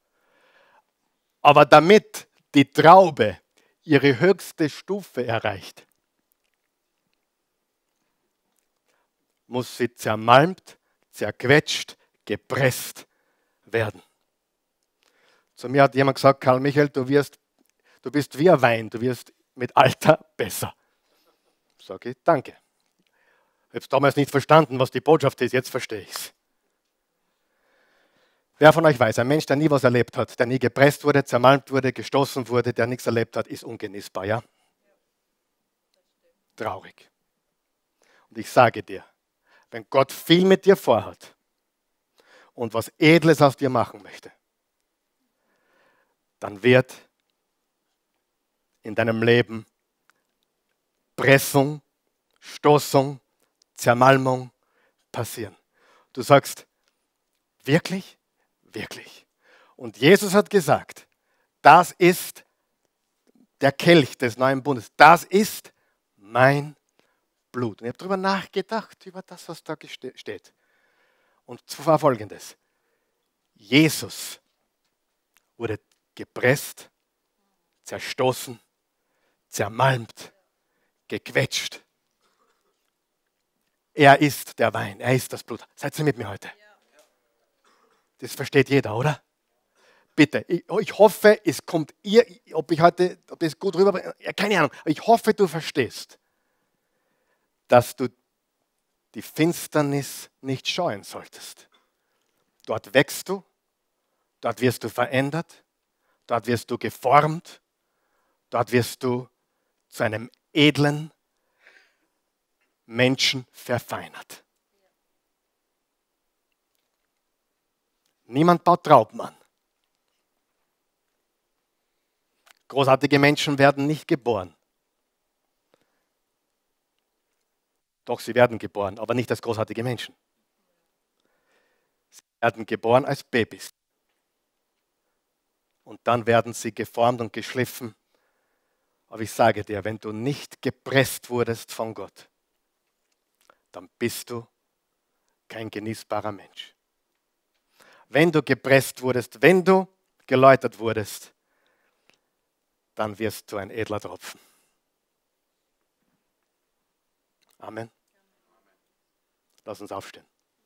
Aber damit die Traube ihre höchste Stufe erreicht, muss sie zermalmt, zerquetscht, gepresst werden. Zu mir hat jemand gesagt, Karl Michael, du, wirst, du bist wie ein Wein, du wirst mit Alter besser. Sage ich, danke. Ich habe es damals nicht verstanden, was die Botschaft ist, jetzt verstehe ich es. Wer von euch weiß, ein Mensch, der nie was erlebt hat, der nie gepresst wurde, zermalmt wurde, gestoßen wurde, der nichts erlebt hat, ist ungenießbar, ja? Traurig. Und ich sage dir, wenn Gott viel mit dir vorhat und was Edles aus dir machen möchte, dann wird in deinem Leben Pressung, Stoßung, Zermalmung passieren. Du sagst, wirklich? Wirklich. Und Jesus hat gesagt, das ist der Kelch des neuen Bundes. Das ist mein Blut. Und ich habe darüber nachgedacht, über das, was da steht. Und zwar Folgendes. Jesus wurde gepresst, zerstoßen, zermalmt, gequetscht. Er ist der Wein, er ist das Blut. Seid ihr mit mir heute? Das versteht jeder, oder? Bitte, ich, ich hoffe, es kommt ihr, ob ich heute, ob das gut rüberbringe, ja, keine Ahnung, aber ich hoffe, du verstehst, dass du die Finsternis nicht scheuen solltest. Dort wächst du, dort wirst du verändert, dort wirst du geformt, dort wirst du zu einem edlen Menschen verfeinert. Niemand baut Trauben an. Großartige Menschen werden nicht geboren. Doch sie werden geboren, aber nicht als großartige Menschen. Sie werden geboren als Babys. Und dann werden sie geformt und geschliffen. Aber ich sage dir, wenn du nicht gepresst wurdest von Gott, dann bist du kein genießbarer Mensch. Wenn du gepresst wurdest, wenn du geläutert wurdest, dann wirst du ein edler Tropfen. Amen. Lass uns aufstehen.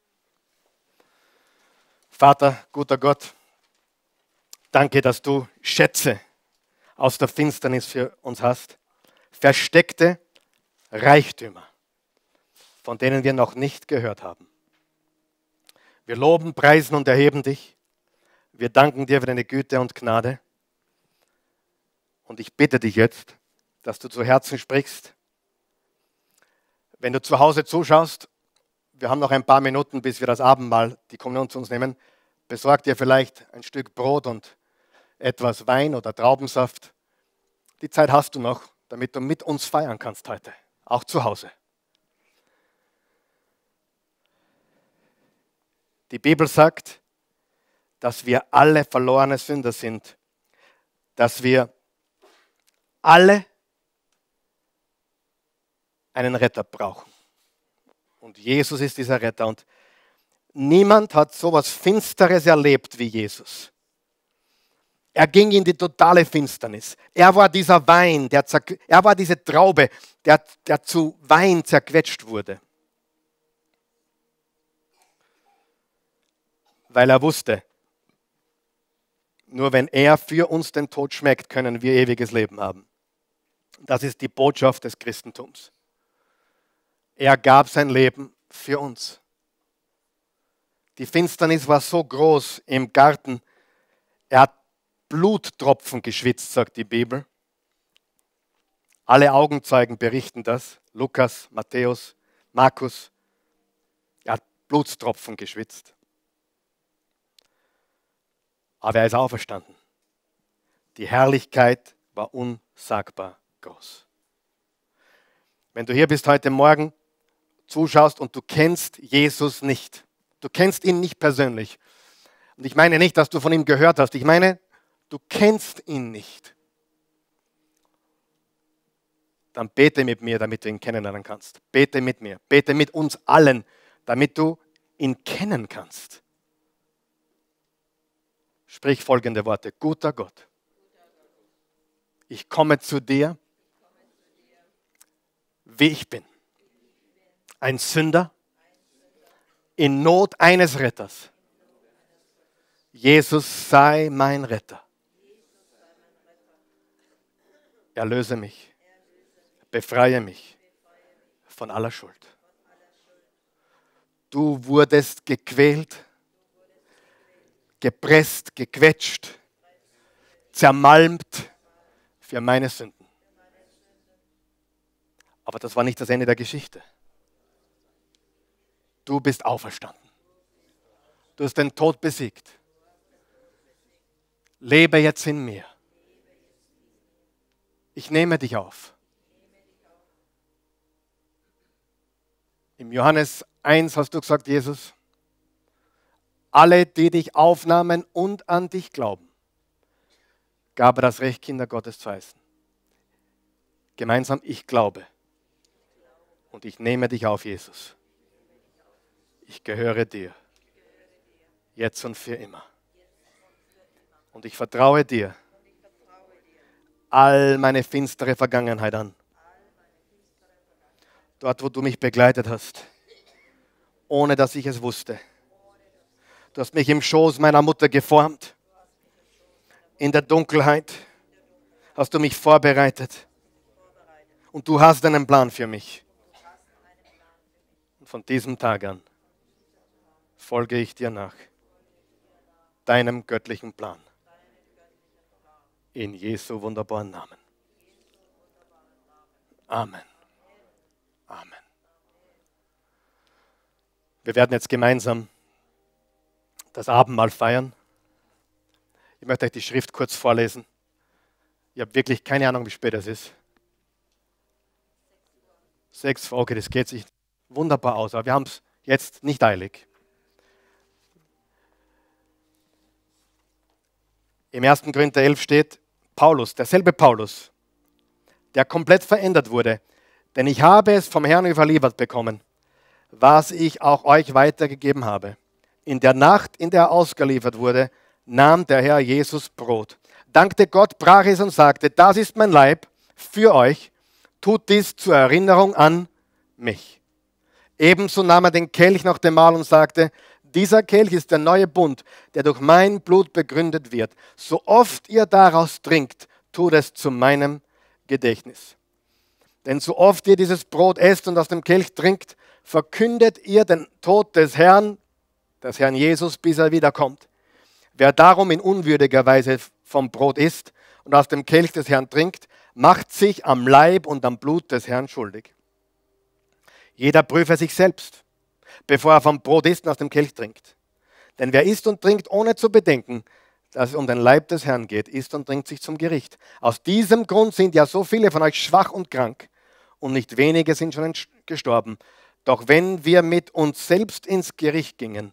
Vater, guter Gott, danke, dass du Schätze aus der Finsternis für uns hast. Versteckte Reichtümer, von denen wir noch nicht gehört haben. Wir loben, preisen und erheben dich. Wir danken dir für deine Güte und Gnade. Und ich bitte dich jetzt, dass du zu Herzen sprichst. Wenn du zu Hause zuschaust, wir haben noch ein paar Minuten, bis wir das Abendmahl, die Kommunion zu uns nehmen, besorg dir vielleicht ein Stück Brot und etwas Wein oder Traubensaft. Die Zeit hast du noch, damit du mit uns feiern kannst heute, auch zu Hause. Die Bibel sagt, dass wir alle verlorene Sünder sind, dass wir alle einen Retter brauchen. Und Jesus ist dieser Retter. Und niemand hat so etwas Finsteres erlebt wie Jesus. Er ging in die totale Finsternis. Er war dieser Wein, der er war diese Traube, der, der zu Wein zerquetscht wurde. Weil er wusste, nur wenn er für uns den Tod schmeckt, können wir ewiges Leben haben. Das ist die Botschaft des Christentums. Er gab sein Leben für uns. Die Finsternis war so groß im Garten. Er hat Bluttropfen geschwitzt, sagt die Bibel. Alle Augenzeugen berichten das. Lukas, Matthäus, Markus. Er hat Blutstropfen geschwitzt. Aber er ist auferstanden. Die Herrlichkeit war unsagbar groß. Wenn du hier bist heute Morgen, zuschaust und du kennst Jesus nicht, du kennst ihn nicht persönlich, und ich meine nicht, dass du von ihm gehört hast, ich meine, du kennst ihn nicht, dann bete mit mir, damit du ihn kennenlernen kannst. Bete mit mir, bete mit uns allen, damit du ihn kennen kannst. Sprich folgende Worte: Guter Gott, ich komme zu dir, wie ich bin. Ein Sünder in Not eines Retters. Jesus sei mein Retter. Erlöse mich, befreie mich von aller Schuld. Du wurdest gequält, gepresst, gequetscht, zermalmt für meine Sünden. Aber das war nicht das Ende der Geschichte. Du bist auferstanden. Du hast den Tod besiegt. Lebe jetzt in mir. Ich nehme dich auf. Im Johannes eins hast du gesagt, Jesus, alle, die dich aufnahmen und an dich glauben, gab er das Recht, Kinder Gottes zu heißen. Gemeinsam, ich glaube. Und ich nehme dich auf, Jesus. Ich gehöre dir. Jetzt und für immer. Und ich vertraue dir all meine finstere Vergangenheit an. Dort, wo du mich begleitet hast, ohne dass ich es wusste. Du hast mich im Schoß meiner Mutter geformt. In der Dunkelheit hast du mich vorbereitet. Und du hast einen Plan für mich. Und von diesem Tag an folge ich dir nach. Deinem göttlichen Plan. In Jesu wunderbaren Namen. Amen. Amen. Wir werden jetzt gemeinsam das Abendmahl feiern. Ich möchte euch die Schrift kurz vorlesen. Ich habe wirklich keine Ahnung, wie spät es ist. Sechs, okay, das geht sich wunderbar aus, aber wir haben es jetzt nicht eilig. Im ersten Korinther elf steht, Paulus, derselbe Paulus, der komplett verändert wurde, denn ich habe es vom Herrn überliefert bekommen, was ich auch euch weitergegeben habe. In der Nacht, in der er ausgeliefert wurde, nahm der Herr Jesus Brot, dankte Gott, brach es und sagte, das ist mein Leib für euch, tut dies zur Erinnerung an mich. Ebenso nahm er den Kelch nach dem Mahl und sagte, dieser Kelch ist der neue Bund, der durch mein Blut begründet wird. So oft ihr daraus trinkt, tut es zu meinem Gedächtnis. Denn so oft ihr dieses Brot esst und aus dem Kelch trinkt, verkündet ihr den Tod des Herrn, des Herrn Jesus, bis er wiederkommt. Wer darum in unwürdiger Weise vom Brot isst und aus dem Kelch des Herrn trinkt, macht sich am Leib und am Blut des Herrn schuldig. Jeder prüfe sich selbst, bevor er vom Brot isst und aus dem Kelch trinkt. Denn wer isst und trinkt, ohne zu bedenken, dass es um den Leib des Herrn geht, isst und trinkt sich zum Gericht. Aus diesem Grund sind ja so viele von euch schwach und krank und nicht wenige sind schon gestorben. Doch wenn wir mit uns selbst ins Gericht gingen,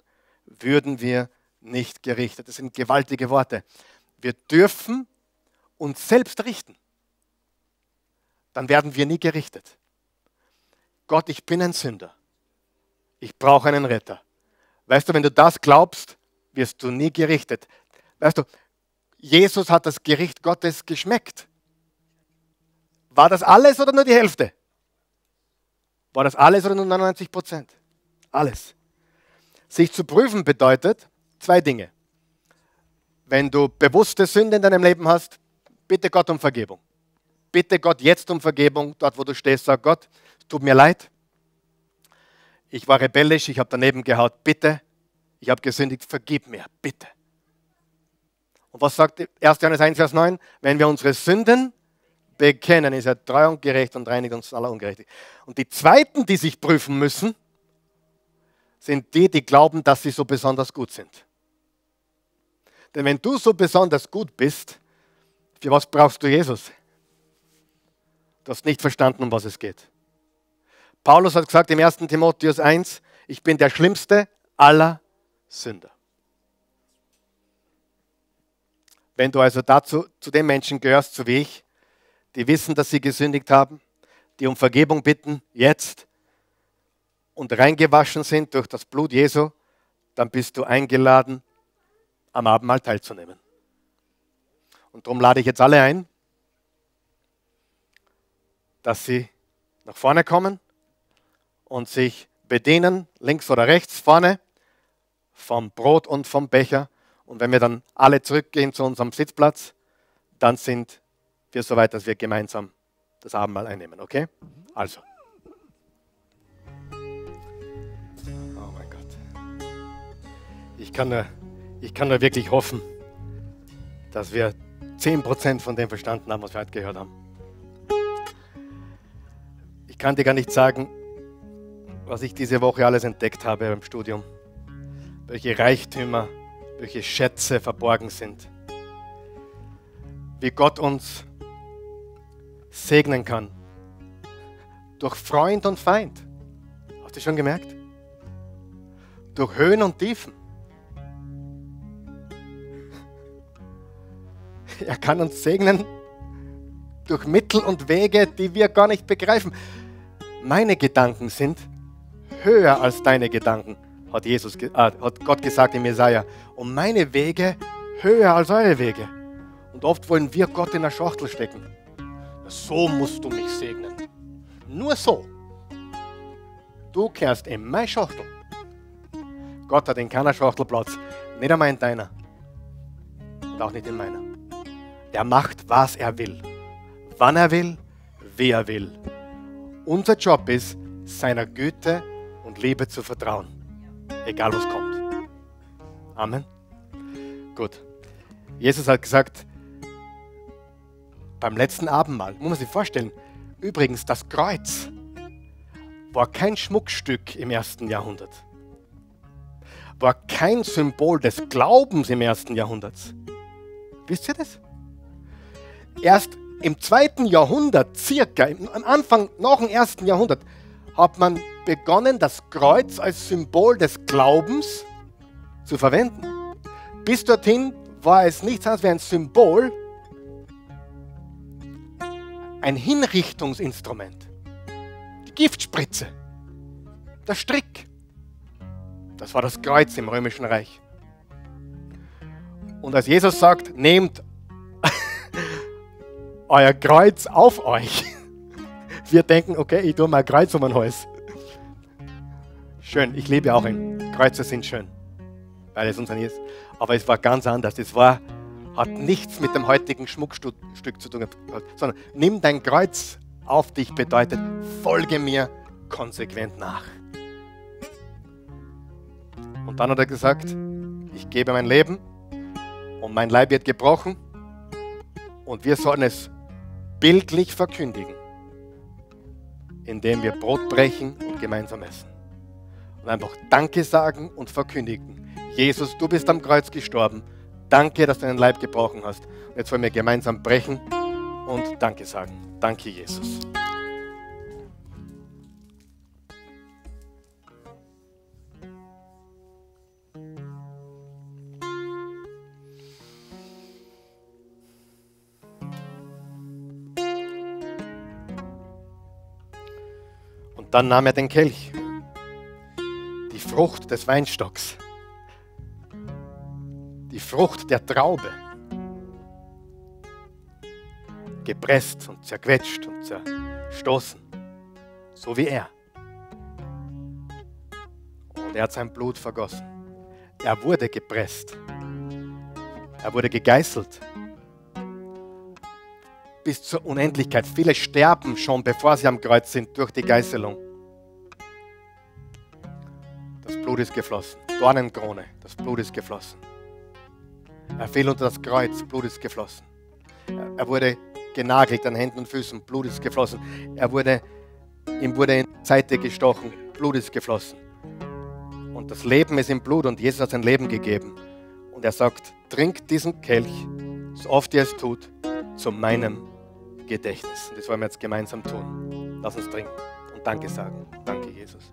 würden wir nicht gerichtet. Das sind gewaltige Worte. Wir dürfen uns selbst richten. Dann werden wir nie gerichtet. Gott, ich bin ein Sünder. Ich brauche einen Retter. Weißt du, wenn du das glaubst, wirst du nie gerichtet. Weißt du, Jesus hat das Gericht Gottes geschmeckt. War das alles oder nur die Hälfte? War das alles oder nur neunundneunzig Prozent? Alles. Sich zu prüfen bedeutet zwei Dinge. Wenn du bewusste Sünde in deinem Leben hast, bitte Gott um Vergebung. Bitte Gott jetzt um Vergebung. Dort, wo du stehst, sag Gott, es tut mir leid. Ich war rebellisch, ich habe daneben gehaut. Bitte, ich habe gesündigt, vergib mir, bitte. Und was sagt erster Johannes eins, Vers neun? Wenn wir unsere Sünden bekennen, ist er treu und gerecht und reinigt uns aller Ungerechtigkeit. Und die Zweiten, die sich prüfen müssen, sind die, die glauben, dass sie so besonders gut sind. Denn wenn du so besonders gut bist, für was brauchst du Jesus? Du hast nicht verstanden, um was es geht. Paulus hat gesagt im ersten Timotheus eins, ich bin der schlimmste aller Sünder. Wenn du also dazu zu den Menschen gehörst, so wie ich, die wissen, dass sie gesündigt haben, die um Vergebung bitten, jetzt, und reingewaschen sind durch das Blut Jesu, dann bist du eingeladen, am Abendmahl teilzunehmen. Und darum lade ich jetzt alle ein, dass sie nach vorne kommen und sich bedienen, links oder rechts, vorne, vom Brot und vom Becher. Und wenn wir dann alle zurückgehen zu unserem Sitzplatz, dann sind wir so weit, dass wir gemeinsam das Abendmahl einnehmen, okay? Also. Oh mein Gott. Ich kann nur, ich kann nur wirklich hoffen, dass wir zehn Prozent von dem verstanden haben, was wir heute gehört haben. Ich kann dir gar nicht sagen, was ich diese Woche alles entdeckt habe beim Studium. Welche Reichtümer, welche Schätze verborgen sind. Wie Gott uns segnen kann. Durch Freund und Feind. Hast du schon gemerkt? Durch Höhen und Tiefen. Er kann uns segnen durch Mittel und Wege, die wir gar nicht begreifen. Meine Gedanken sind höher als deine Gedanken, hat, Jesus, äh, hat Gott gesagt im Jesaja. Und meine Wege höher als eure Wege. Und oft wollen wir Gott in eine Schachtel stecken. So musst du mich segnen. Nur so. Du kehrst in meine Schachtel. Gott hat in keiner Schachtel Platz. Nicht einmal in deiner. Und auch nicht in meiner. Er macht, was er will. Wann er will, wie er will. Unser Job ist, seiner Güte und Liebe zu vertrauen. Egal was kommt. Amen. Gut. Jesus hat gesagt, beim letzten Abendmahl, muss man sich vorstellen, übrigens das Kreuz war kein Schmuckstück im ersten Jahrhundert. War kein Symbol des Glaubens im ersten Jahrhundert. Wisst ihr das? Erst im zweiten Jahrhundert, circa, am Anfang, nach dem ersten Jahrhundert, hat man begonnen, das Kreuz als Symbol des Glaubens zu verwenden. Bis dorthin war es nichts anderes wie ein Symbol, ein Hinrichtungsinstrument. Die Giftspritze, der Strick. Das war das Kreuz im Römischen Reich. Und als Jesus sagt, nehmt euer Kreuz auf euch. Wir denken, okay, ich tue mal ein Kreuz um den Hals. Schön, ich liebe auch ihn. Kreuze sind schön, weil es uns ein ist. Aber es war ganz anders. Es war, hat nichts mit dem heutigen Schmuckstück zu tun, sondern nimm dein Kreuz auf dich bedeutet, folge mir konsequent nach. Und dann hat er gesagt, ich gebe mein Leben und mein Leib wird gebrochen und wir sollen es bildlich verkündigen, indem wir Brot brechen und gemeinsam essen. Und einfach Danke sagen und verkündigen. Jesus, du bist am Kreuz gestorben. Danke, dass du deinen Leib gebrochen hast. Und jetzt wollen wir gemeinsam brechen und Danke sagen. Danke, Jesus. Und dann nahm er den Kelch, die Frucht des Weinstocks, die Frucht der Traube, gepresst und zerquetscht und zerstoßen, so wie er. Und er hat sein Blut vergossen. Er wurde gepresst. Er wurde gegeißelt. Bis zur Unendlichkeit. Viele sterben schon, bevor sie am Kreuz sind, durch die Geißelung. Das Blut ist geflossen. Dornenkrone, das Blut ist geflossen. Er fiel unter das Kreuz, Blut ist geflossen. Er wurde genagelt an Händen und Füßen, Blut ist geflossen. Er wurde, ihm wurde in die Seite gestochen, Blut ist geflossen. Und das Leben ist im Blut und Jesus hat sein Leben gegeben. Und er sagt, trinkt diesen Kelch, so oft ihr es tut, zu meinem Gedächtnis. Und das wollen wir jetzt gemeinsam tun. Lass uns trinken und Danke sagen. Danke, Jesus.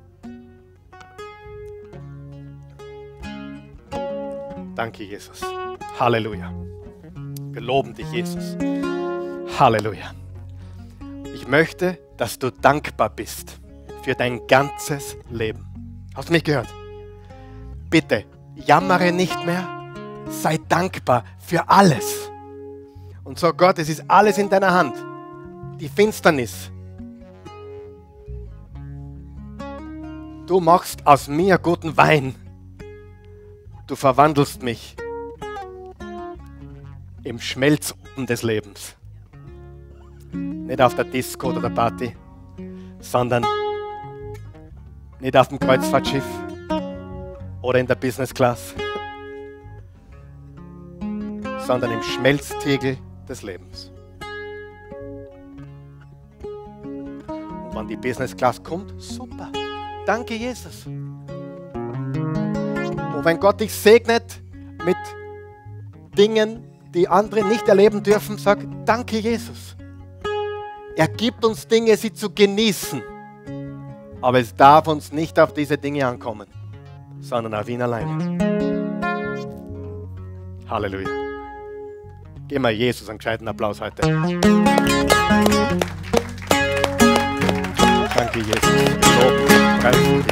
Danke, Jesus. Halleluja. Wir loben dich, Jesus. Halleluja. Ich möchte, dass du dankbar bist für dein ganzes Leben. Hast du mich gehört? Bitte, jammere nicht mehr, sei dankbar für alles. Und sag Gott, es ist alles in deiner Hand. Die Finsternis. Du machst aus mir guten Wein. Du verwandelst mich im Schmelzofen des Lebens. Nicht auf der Disco oder der Party, sondern nicht auf dem Kreuzfahrtschiff oder in der Business Class, sondern im Schmelztiegel des Lebens. Und wenn die Business Class kommt, super. Danke, Jesus. Und wenn Gott dich segnet mit Dingen, die andere nicht erleben dürfen, sag, danke, Jesus. Er gibt uns Dinge, sie zu genießen. Aber es darf uns nicht auf diese Dinge ankommen, sondern auf ihn allein. Halleluja. Gib mal Jesus einen gescheiten Applaus heute. Danke, Jesus. Lob, Preis.